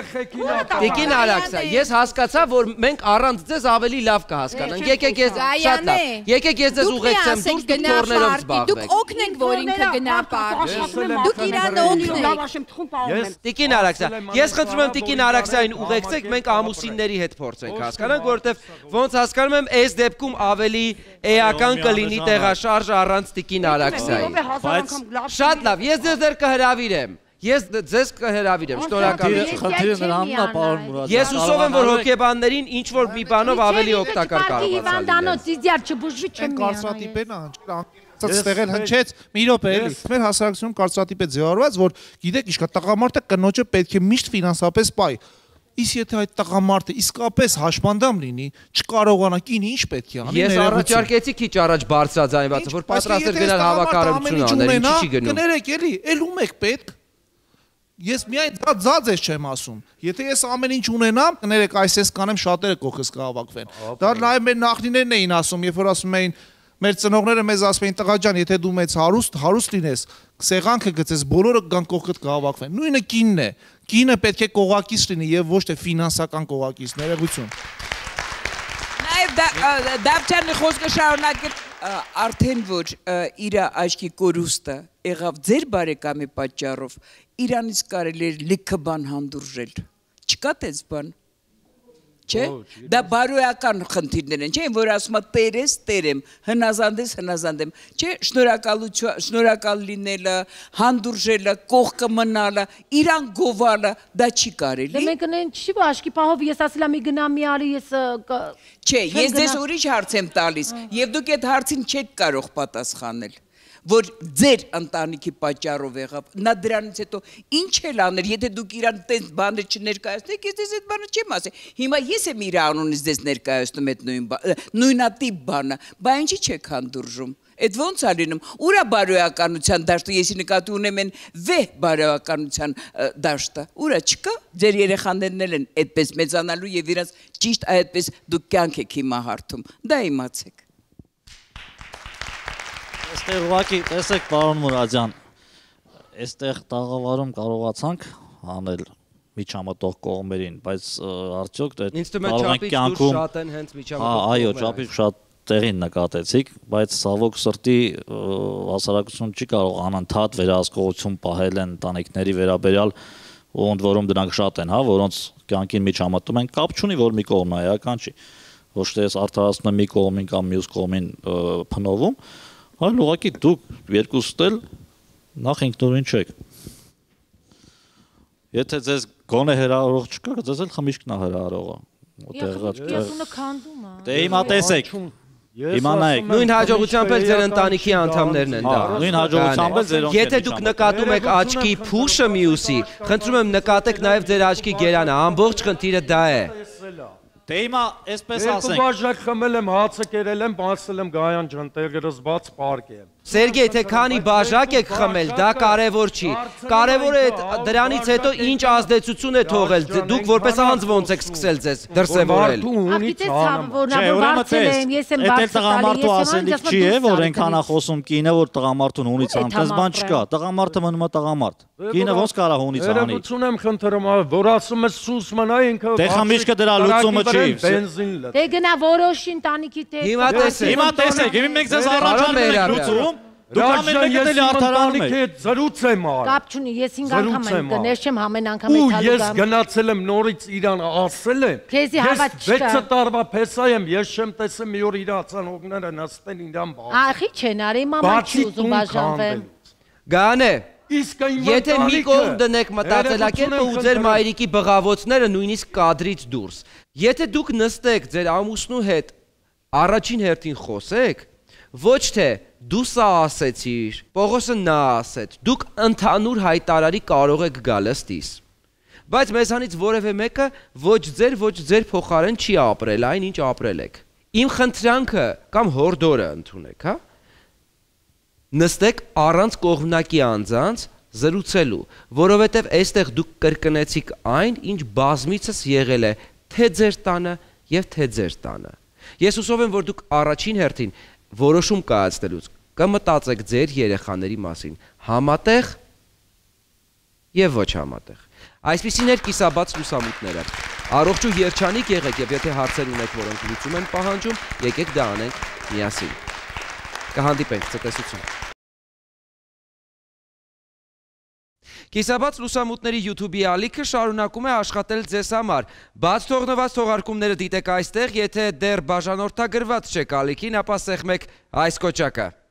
Տիկին Արաքսյա, ես հասկացա, որ մենք առանց ձեզ ավելի լավ կհասկանանք։ Եկեք ես շատ լավ։ Եկեք ես ձեզ ուղեկցեմ դուրս տորներով զբաղվեք։ Դուք օգնեք, որ ինքը գնա պարկ։ Դուք իրան օգնեք։ Տիկին Արաքսյա, ես խնդրում եմ Տիկին Արաքսյային ուղեկցեք, մենք ամուսինների հետ փորձենք հասկանանք, որովհետև ոնց հասկանում եմ, այս դեպքում ավելի էական կլինի տեղաշարժը առանց Տիկին Արաքսյայի։ Բայց շատ լավ, ես ձեզ դեռ կհրավիրեմ։ Ես ձեզ կհրավիրեմ, շնորհակալություն։ Խնդիրը նրանն է, պարոն Մուրադյան։ Ես հուսով եմ, որ հոգեբաններին ինչ որ մի բանով ավելի օգտակար կարողացա լինել։ Դիդյար չբուժվի չեմ միանա։ Կարծրատիպերն է, ստեղել հնչեց, մի րոպե էլի։ Մեր հասարակությունում կարծրատիպ է ձևավորված, որ գիտեք ինչ կա, տղամարդը կնոջը պետք է միշտ ֆինանսապես պահի։ Իսկ եթե այդ տղամարդը իսկապես հաշմանդամ լինի, չկարողանա կինը ինչ պետք է անի։ Ես առաջարկեցի քիչ առաջ բարձրաձայնվածը, որ պատրաստ էր գնալ հավաքարարություն անել, ինչի՞ չի գնում։ Կներեք էլի, էլ ում եք պետք։ Ես միայն դա ձած ես չեմ ասում։ Եթե ես ամեն ինչ ունենամ, կներեք այս ես կանեմ շատերը կողքս կհավաքվեն։ Դա նաև մեր նախնիներն էին ասում, երբ որ ասում էին մեր ծնողները մեզ ասում էին տղա ջան, եթե դու մեծ հարուստ, հարուստ լինես, սեղանքը գցես, բոլորը կգան կողքդ կհավաքվեն։ Նույնը կինն է։ Կինը պետք է կողակից լինի եւ ոչ թե ֆինանսական կողակից, ներողություն։ Նաև Դավթյանի խոսքը շարունակել արդեն որ իր աչքի կորուստը եղավ ձեր բարեկամի պատճառով, իրանից կարելի էր լիքը բան հանդուրժել։ Չկա տես բան։ Չէ՞։ Դա բարոյական խնդիրներ են, չէ՞, որ ասում է տեր ես, տեր եմ, հնազանդ ես, հնազանդ եմ։ Չէ՞, շնորհակալություն, շնորհակալ լինելը, հանդուրժելը, կողքը մնալը, իրան գովալը, դա չի կարելի։ Դե մենք ունեն չի որ աշկի պահով ես ասել եմ մի գնա մի արի ես Չէ, ես ձեզ ուրիշ հարց եմ տալիս, եւ դուք այդ հարցին չեք կարող պատասխանել։ Որ ձեր ընտանիքի պատճառով եղավ, նա դրանից հետո ինչ էլ աներ, եթե դուք իրան տես բանը չներկայացնեք, ես դες այդ բանը չեմ ասել։ Հիմա ես եմ իր անունից դες ներկայացնում այդ նույնատիպ բանը, բա ինչի չեք հանդուրժում։ Այդ ոնց է լինում։ Ուրա բարոյականության դաշտը, ես նկատի ունեմ են վեհ բարոյականության դաշտը։ Ուրա չկա։ Ձեր երեխաներն էլ են այդպես մեծանալու եւ իրաց ճիշտ այդպես դուք կյանք եք հիմա հարթում։ Դա իմացեք։ Այստեղ ուղղակի տեսեք պարոն Մուրադյան, այստեղ տաղավարում կարողացանք անել միջամտող կողմերին, բայց արդյոք դա կարող ենք կյանքում շատ են հենց միջամտող կողմերը։ Այո, ճապից շատ տեղին նկատեցիք, բայց ցավոք սրտի հասարակություն չի կարող անընդհատ վերահսկողություն պահել են ընտանիքների վերաբերյալ, ու ընդ որում դրանք շատ են, հա, որոնց կյանքին միջամտում են, կապ չունի, որ մի կողմն է, էական չի։ Ոչ թե ես արդարացնում եմ մի կողմին կամ մյուս կողմին փնովում, այլ ուղղակի դուք երկուստ էլ նախ ինքնուրույն չեք։ Եթե ձեզ գոնե հրահրող չկա, ձեզ էլ խմիչքն է հրահրողը։ Եսունը քանդում է։ Դե հիմա տեսեք։ Հիմա նայեք։ Նույն հաջողությամբ էլ ձեր ընտանիքի անդամներն են դա։ Նույն հաջողությամբ էլ ձերոնք։ Եթե դուք նկատում եք աչքի փուշը մյուսի, խնդրում եմ նկատեք նաև ձեր աչքի գերանը, ամբողջ խնդիրը դա է։ Դե հիմա այսպես ասենք։ Երկու բաժակ խմել եմ, հացը կերել եմ, ասել եմ Գայան ջան, տեղերս բաց պարկ է։ Սերգեյ, թե քանի բաժակ եք խմել, դա կարևոր չի։ Կարևորը դրանից հետո ինչ ազդեցություն է թողել։ Դուք որպես անձ ոնց եք սկսել ձեզ դրսևորել։ Այդ տղամարդու ասելիք չի է, որ այնքան է խոսում կինը, որ տղամարդուն ունի ցանցես բան չկա։ Տղամարդը մնում է տղամարդ։ Կինը ոնց կարող ունի ցանի։ Երևություն եմ խնդրում, որ ասում է սուս մնա ինքը։ Դե խմիչքը դրա լուծումը չի։ Դե գնա որոշ ընտանիքի տեղ։ Հիմա տեսեք։ Հիմա տեսեք, հիմա մենք ձեզ առաջարկում ենք լուծում։ Դուք ամեն մեկը դելի արդարանում եք։ Զրույց եմ արել։ Կապ չունի, ես հինգ անգամ եմ գնել, չեմ ամեն անգամ էլ հալու գամ։ Ու ես գնացել եմ նորից իրան ասել եմ։ Քեզի հավատ չկա։ Ես վեց տարվա փեսա եմ, ես չեմ տեսել մի օր իր ացանողները նստեն իրան բաց։ Ախի չեն արի, մաման չի ուզում բաժանվեն։ Գանե, եթե մի կողմ դնեք մտածելակերպը ու ձեր մայրիկի բղավոցները նույնիսկ կադրից դուրս, եթե դուք նստեք ձեր ամուսնու հետ առաջին հերթին խոսեք, ոչ թե դու սա ասեցիր, Պողոսը նա ասեց, դուք ընդհանուր հայտարարի կարող եք գալ ըստիս, բայց մեզանից որևէ մեկը ոչ ձեր, ոչ ձեր փոխարեն չի ապրել այն, ինչ ապրել եք։ Իմ խնդրանքը կամ հորդորը ընդունեք, հա? Նստեք առանց կողմնակի անձանց զրուցելու, որովհետև այստեղ դուք կրկնեցիք այն, ինչ բազմիցս եղել է թե ձեր տանը եւ թե ձեր տանը։ Ես հուսով եմ, որ դուք առաջին հերթին որոշում կայացնելուց կմտածեք ձեր երեխաների մասին, համատեղ եւ ոչ համատեղ։ Այսպիսին էր կիսաբաց լուսամուտները։ Առողջ ու երջանիկ եղեք եւ եթե հարցեր ունեք, որոնք լուծում են պահանջում, եկեք դա անենք միասին։ Կհանդիպենք, ցտեսություն։ Կիսաբաց լուսամուտների YouTube-ի ալիքը շարունակում է աշխատել ձեզ համար։ Բաց թողնված թողարկումները դիտեք այստեղ, եթե դեռ բաժանորդագրված չեք ալիքին, ապա սեղմեք այս կոճակը։